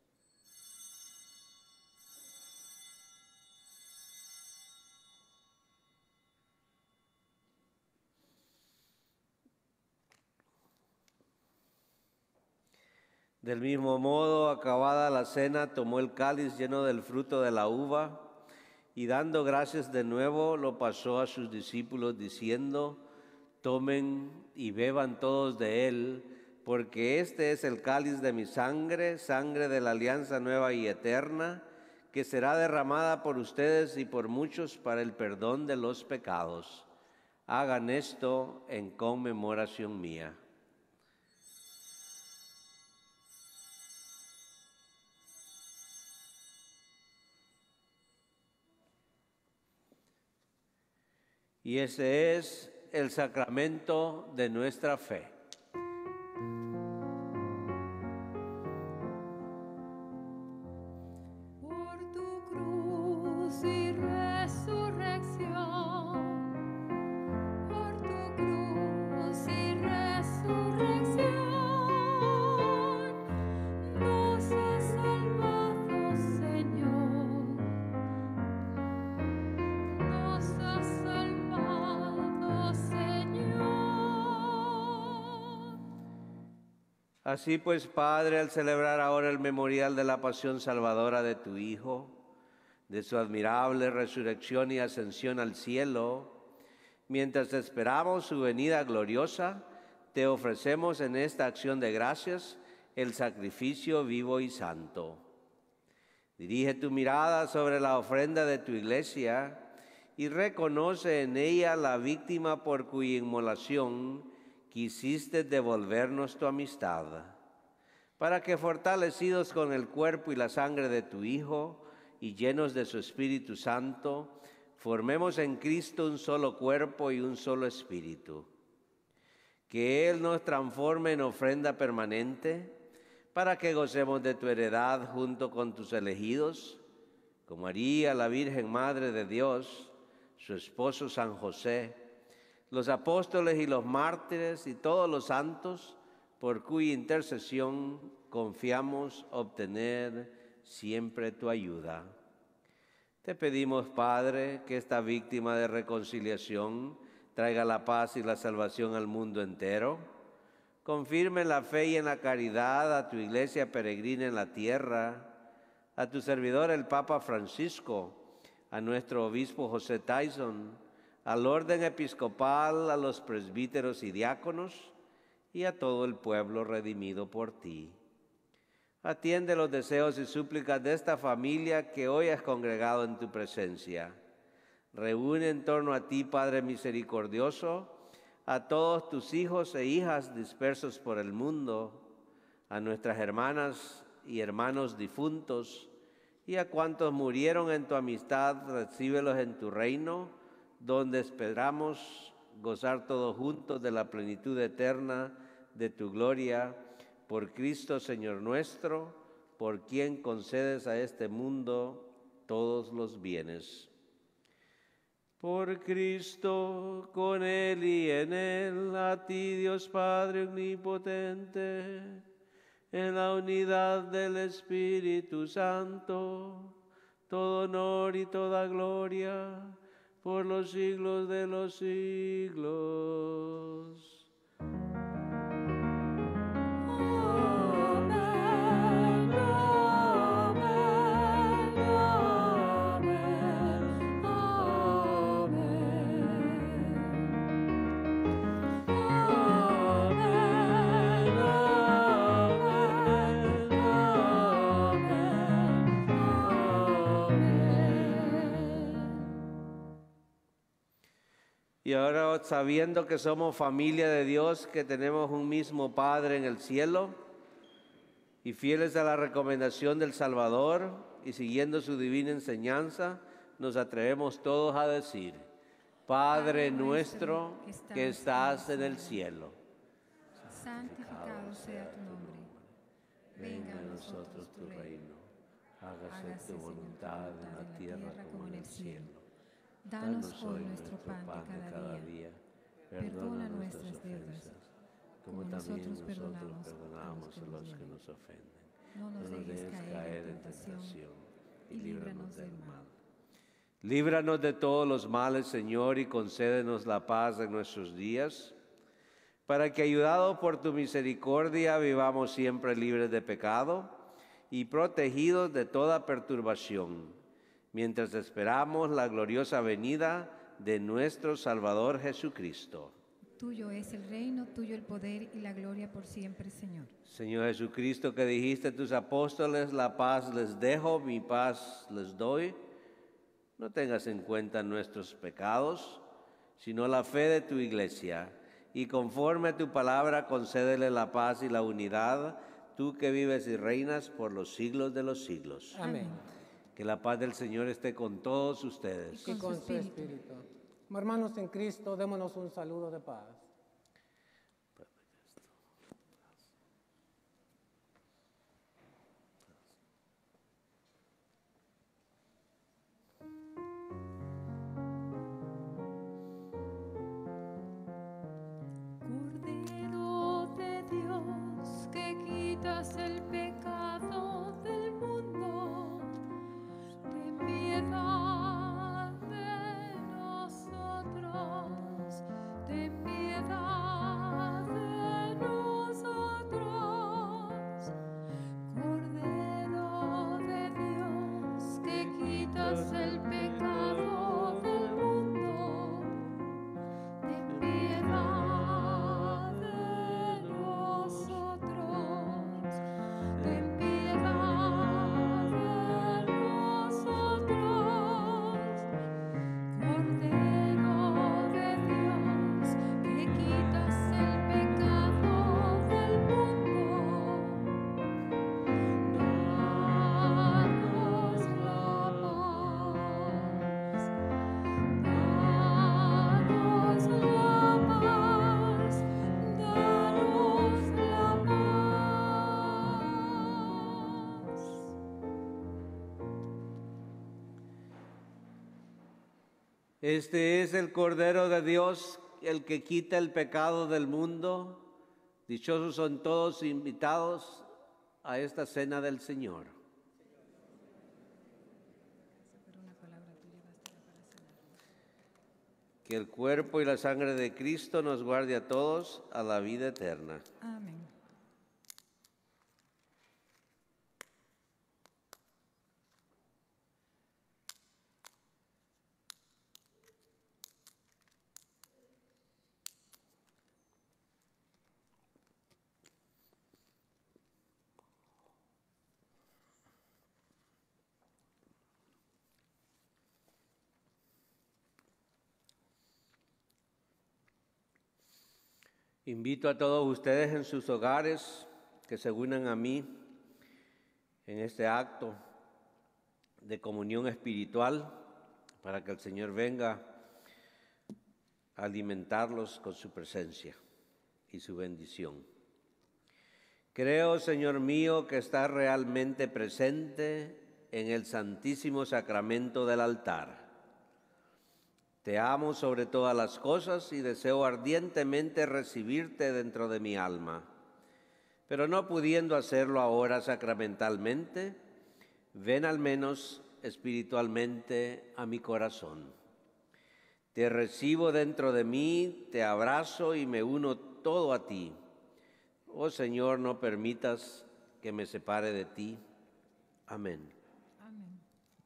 Del mismo modo, acabada la cena, tomó el cáliz lleno del fruto de la uva y dando gracias de nuevo, lo pasó a sus discípulos diciendo: tomen y beban todos de él, porque este es el cáliz de mi sangre, sangre de la alianza nueva y eterna, que será derramada por ustedes y por muchos para el perdón de los pecados. Hagan esto en conmemoración mía. Y ese es el sacramento de nuestra fe. Por tu cruz y resurrección, por tu cruz y resurrección, nos has salvado, Señor. Así pues, Padre, al celebrar ahora el memorial de la pasión salvadora de tu Hijo, de su admirable resurrección y ascensión al cielo, mientras esperamos su venida gloriosa, te ofrecemos en esta acción de gracias el sacrificio vivo y santo. Dirige tu mirada sobre la ofrenda de tu iglesia y reconoce en ella la víctima por cuya inmolación quisiste devolvernos tu amistad, para que fortalecidos con el cuerpo y la sangre de tu Hijo y llenos de su Espíritu Santo, formemos en Cristo un solo cuerpo y un solo espíritu. Que Él nos transforme en ofrenda permanente, para que gocemos de tu heredad junto con tus elegidos, con María, la Virgen Madre de Dios, su esposo San José, los apóstoles y los mártires y todos los santos, por cuya intercesión confiamos obtener siempre tu ayuda. Te pedimos, Padre, que esta víctima de reconciliación traiga la paz y la salvación al mundo entero. Confirme en la fe y en la caridad a tu iglesia peregrina en la tierra, a tu servidor el Papa Francisco, a nuestro obispo José Tyson, al orden episcopal, a los presbíteros y diáconos y a todo el pueblo redimido por ti. Atiende los deseos y súplicas de esta familia que hoy has congregado en tu presencia. Reúne en torno a ti, Padre misericordioso, a todos tus hijos e hijas dispersos por el mundo, a nuestras hermanas y hermanos difuntos, y a cuantos murieron en tu amistad, recíbelos en tu reino, donde esperamos gozar todos juntos de la plenitud eterna de tu gloria, por Cristo Señor nuestro, por quien concedes a este mundo todos los bienes. Por Cristo, con Él y en Él, a ti Dios Padre omnipotente, en la unidad del Espíritu Santo, todo honor y toda gloria, por los siglos de los siglos. Y ahora, sabiendo que somos familia de Dios, que tenemos un mismo Padre en el cielo, y fieles a la recomendación del Salvador y siguiendo su divina enseñanza, nos atrevemos todos a decir: Padre nuestro que estás en el cielo, santificado sea tu nombre. venga a nosotros tu reino, hágase tu voluntad en la tierra como en el cielo. Danos hoy nuestro pan de cada día. Perdona nuestras deudas, como nosotros perdonamos a los que nos ofenden. No nos dejes caer en tentación y líbranos del mal. Líbranos de todos los males, Señor, y concédenos la paz en nuestros días, para que, ayudados por tu misericordia, vivamos siempre libres de pecado y protegidos de toda perturbación, mientras esperamos la gloriosa venida de nuestro Salvador Jesucristo. Tuyo es el reino, tuyo el poder y la gloria por siempre, Señor. Señor Jesucristo, que dijiste a tus apóstoles: la paz les dejo, mi paz les doy, no tengas en cuenta nuestros pecados, sino la fe de tu iglesia, y conforme a tu palabra concédele la paz y la unidad, tú que vives y reinas por los siglos de los siglos. Amén. Que la paz del Señor esté con todos ustedes. Y con su espíritu. Hermanos en Cristo, démonos un saludo de paz. Cordero de Dios, que quitas el pecado del mundo, ten piedad de nosotros, ten piedad quitas el pecado del mundo, ten piedad de nosotros, ten piedad de nosotros. Cordero de Dios, que quitas el pecado del mundo, danos la paz, danos la paz, danos la paz. Este es el Cordero de Dios, el que quita el pecado del mundo. Dichosos son todos invitados a esta cena del Señor. Que el cuerpo y la sangre de Cristo nos guarde a todos a la vida eterna. Amén. Invito a todos ustedes en sus hogares que se unan a mí en este acto de comunión espiritual para que el Señor venga a alimentarlos con su presencia y su bendición. Creo, Señor mío, que estás realmente presente en el Santísimo Sacramento del altar. Te amo sobre todas las cosas y deseo ardientemente recibirte dentro de mi alma. Pero no pudiendo hacerlo ahora sacramentalmente, ven al menos espiritualmente a mi corazón. Te recibo dentro de mí, te abrazo y me uno todo a ti. Oh Señor, no permitas que me separe de ti. Amén. Amén.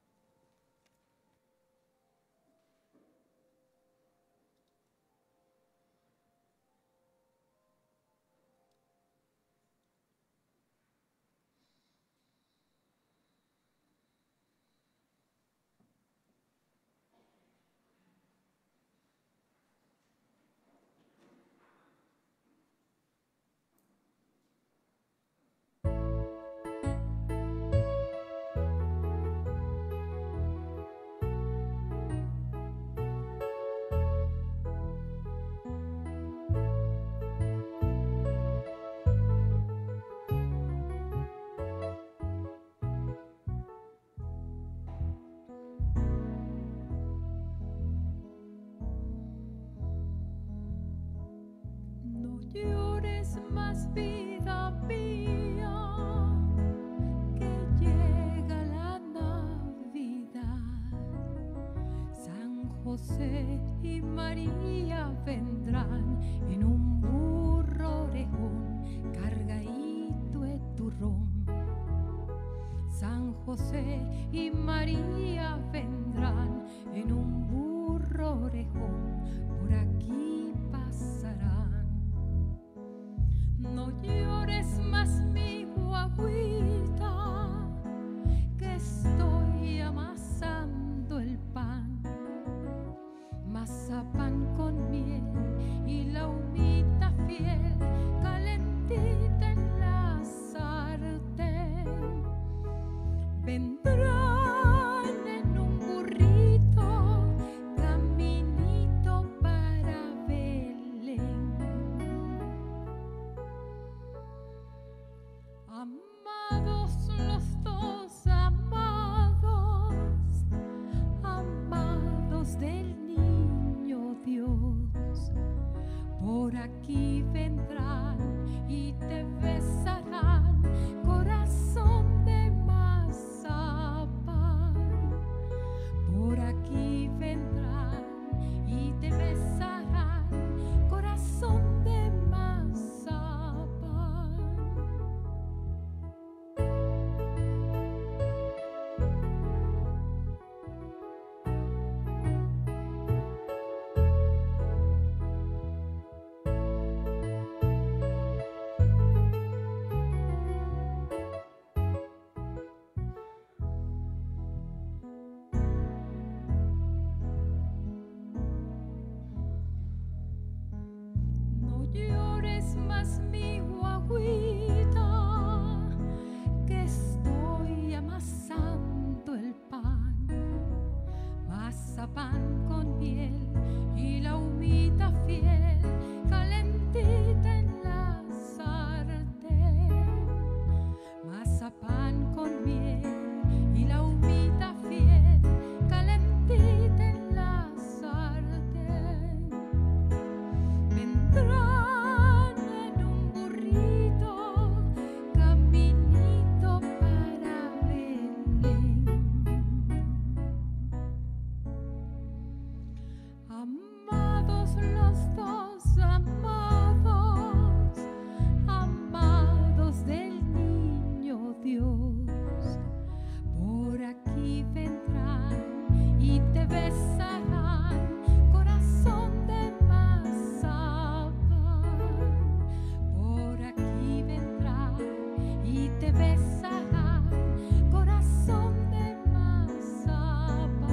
No llores más, vida mía, que llega la Navidad. San José y María vendrán en un burro orejón, cargadito de turrón. San José y María vendrán en un burro orejón, por aquí pasarán. No llores más, mi guagüita, que estoy amasando el pan, mazapán con miel y la humita fiel, calentita en la sartén. Vendrán en un burrito, caminito para Belén. Amados los dos, amados, amados del niño Dios, por aquí vendrán y te besarán, corazón de mazapán. Por aquí vendrán y te besarán, corazón de mazapán. das mi guagüita, que estoy amasando el pan, mazapán con miel y la humita fiel, calentita en la sartén. Mazapán con miel y la humita fiel, calentita en la sartén. Vendrán en un burrito, caminito para Belén. Amados los dos, amados, amados del niño Dios, por aquí vendrán y te besarán, corazón de mazapán. Por aquí vendrán y te besarán, corazón de mazapán.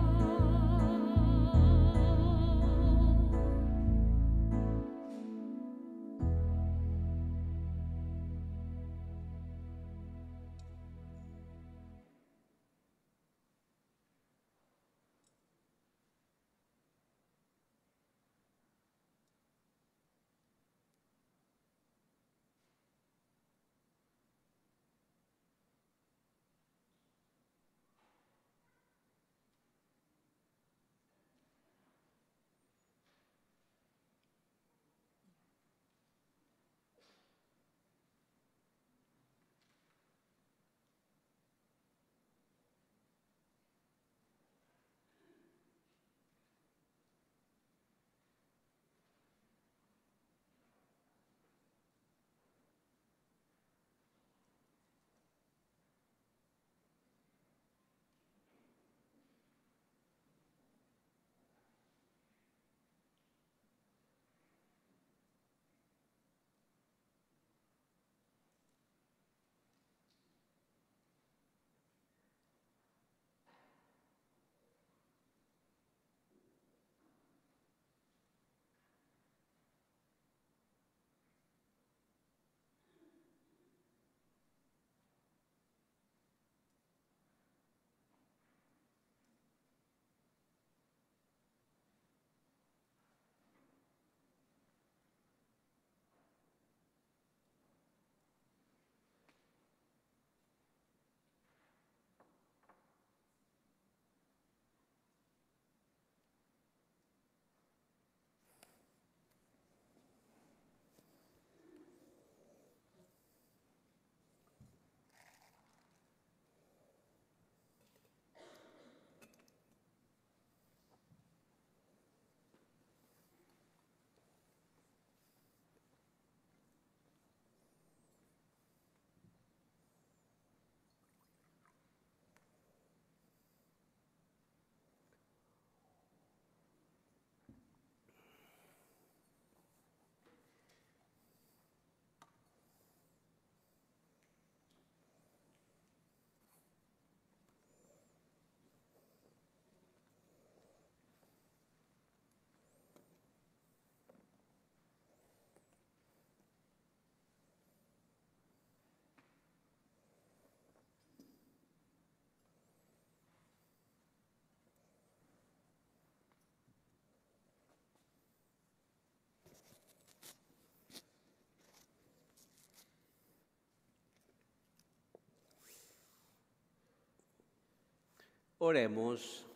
Oremos.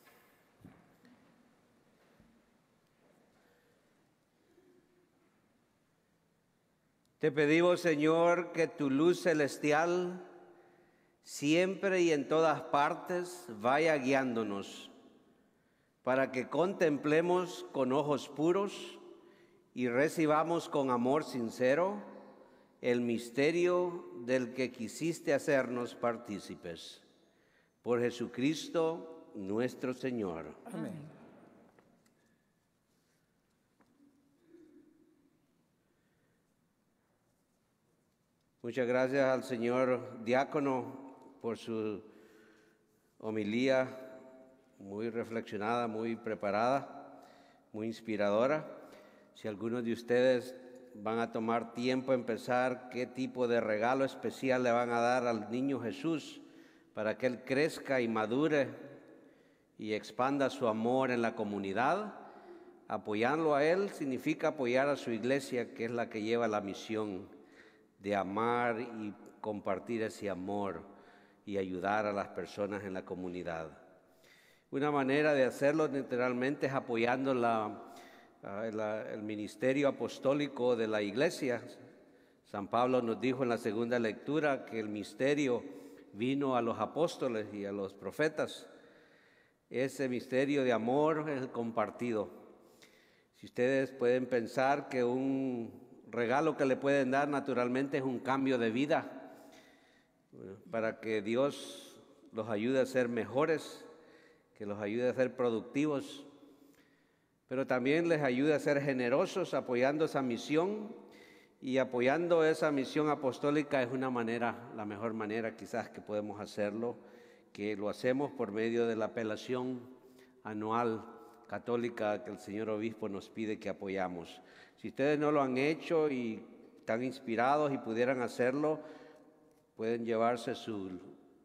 Te pedimos, Señor, que tu luz celestial siempre y en todas partes vaya guiándonos, para que contemplemos con ojos puros y recibamos con amor sincero el misterio del que quisiste hacernos partícipes. Por Jesucristo nuestro Señor. Amén. Muchas gracias al señor diácono por su homilía muy reflexionada, muy preparada, muy inspiradora. Si algunos de ustedes van a tomar tiempo en pensar qué tipo de regalo especial le van a dar al niño Jesús para que él crezca y madure y expanda su amor en la comunidad. Apoyarlo a él significa apoyar a su iglesia, que es la que lleva la misión de amar y compartir ese amor y ayudar a las personas en la comunidad. Una manera de hacerlo literalmente es apoyando el ministerio apostólico de la iglesia. San Pablo nos dijo en la segunda lectura que el misterio vino a los apóstoles y a los profetas. Ese misterio de amor es el compartido. Si ustedes pueden pensar que un regalo que le pueden dar naturalmente es un cambio de vida, para que Dios los ayude a ser mejores, que los ayude a ser productivos, pero también les ayude a ser generosos apoyando esa misión. Y apoyando esa misión apostólica es una manera, la mejor manera quizás que podemos hacerlo, que lo hacemos por medio de la apelación anual católica que el señor obispo nos pide que apoyamos. Si ustedes no lo han hecho y están inspirados y pudieran hacerlo, pueden llevarse su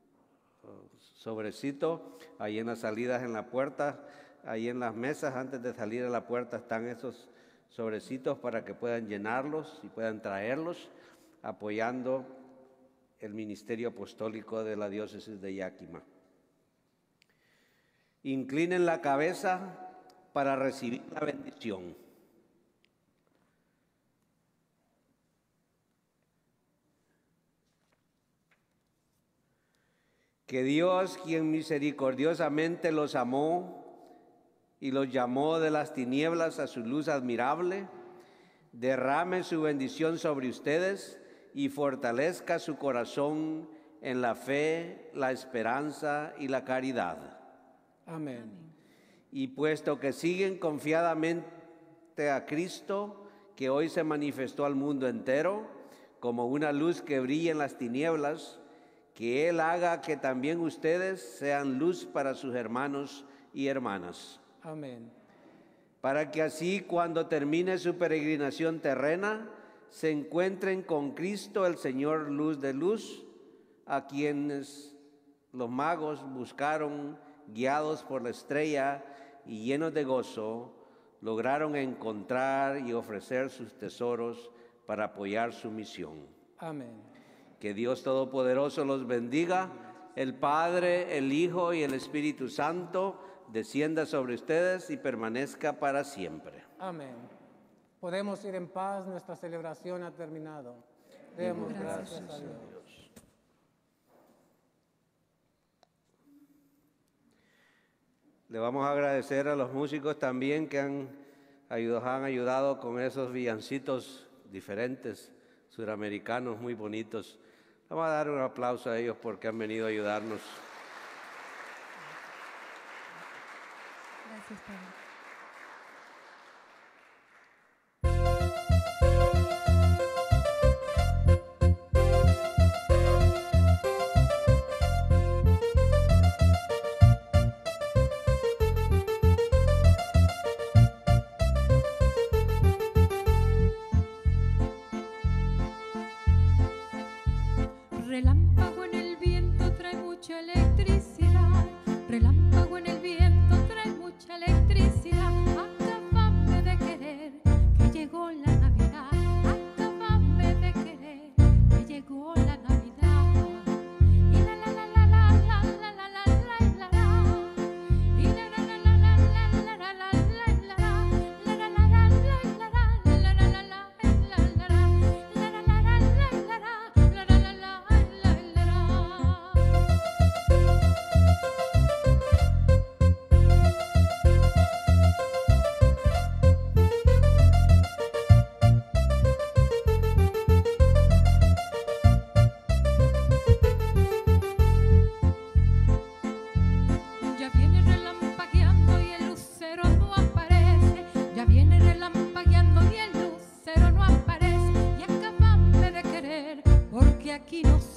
sobrecito ahí en las salidas en la puerta, ahí en las mesas antes de salir a la puerta están esos sobrecitos para que puedan llenarlos y puedan traerlos, apoyando el ministerio apostólico de la diócesis de Yakima. Inclinen la cabeza para recibir la bendición. Que Dios, quien misericordiosamente los amó y los llamó de las tinieblas a su luz admirable, derrame su bendición sobre ustedes y fortalezca su corazón en la fe, la esperanza y la caridad. Amén. Y puesto que siguen confiadamente a Cristo, que hoy se manifestó al mundo entero como una luz que brilla en las tinieblas, que Él haga que también ustedes sean luz para sus hermanos y hermanas. Amén. Para que así, cuando termine su peregrinación terrena, se encuentren con Cristo, el Señor luz de luz, a quienes los magos buscaron, guiados por la estrella y llenos de gozo, lograron encontrar y ofrecer sus tesoros para apoyar su misión. Amén. Que Dios Todopoderoso los bendiga, el Padre, el Hijo y el Espíritu Santo, descienda sobre ustedes y permanezca para siempre. Amén. Podemos ir en paz, nuestra celebración ha terminado. Demos gracias a Dios. Le vamos a agradecer a los músicos también que han ayudado con esos villancicos diferentes, suramericanos, muy bonitos. Vamos a dar un aplauso a ellos porque han venido a ayudarnos. Gracias, Padre. Relámpago en el viento trae mucha electricidad. Relámpago en el viento trae mucha electricidad. Acabame de querer que llegó la Navidad. Acabame de querer que llegó la Navidad. Y la la la la la la la la la la la. Y la la la la la la la la la la la. La la la la la la la la la la la. Ya viene relampagueando y el lucero no aparece. Ya viene relampagueando y el lucero no aparece. Y acabame de querer porque aquí no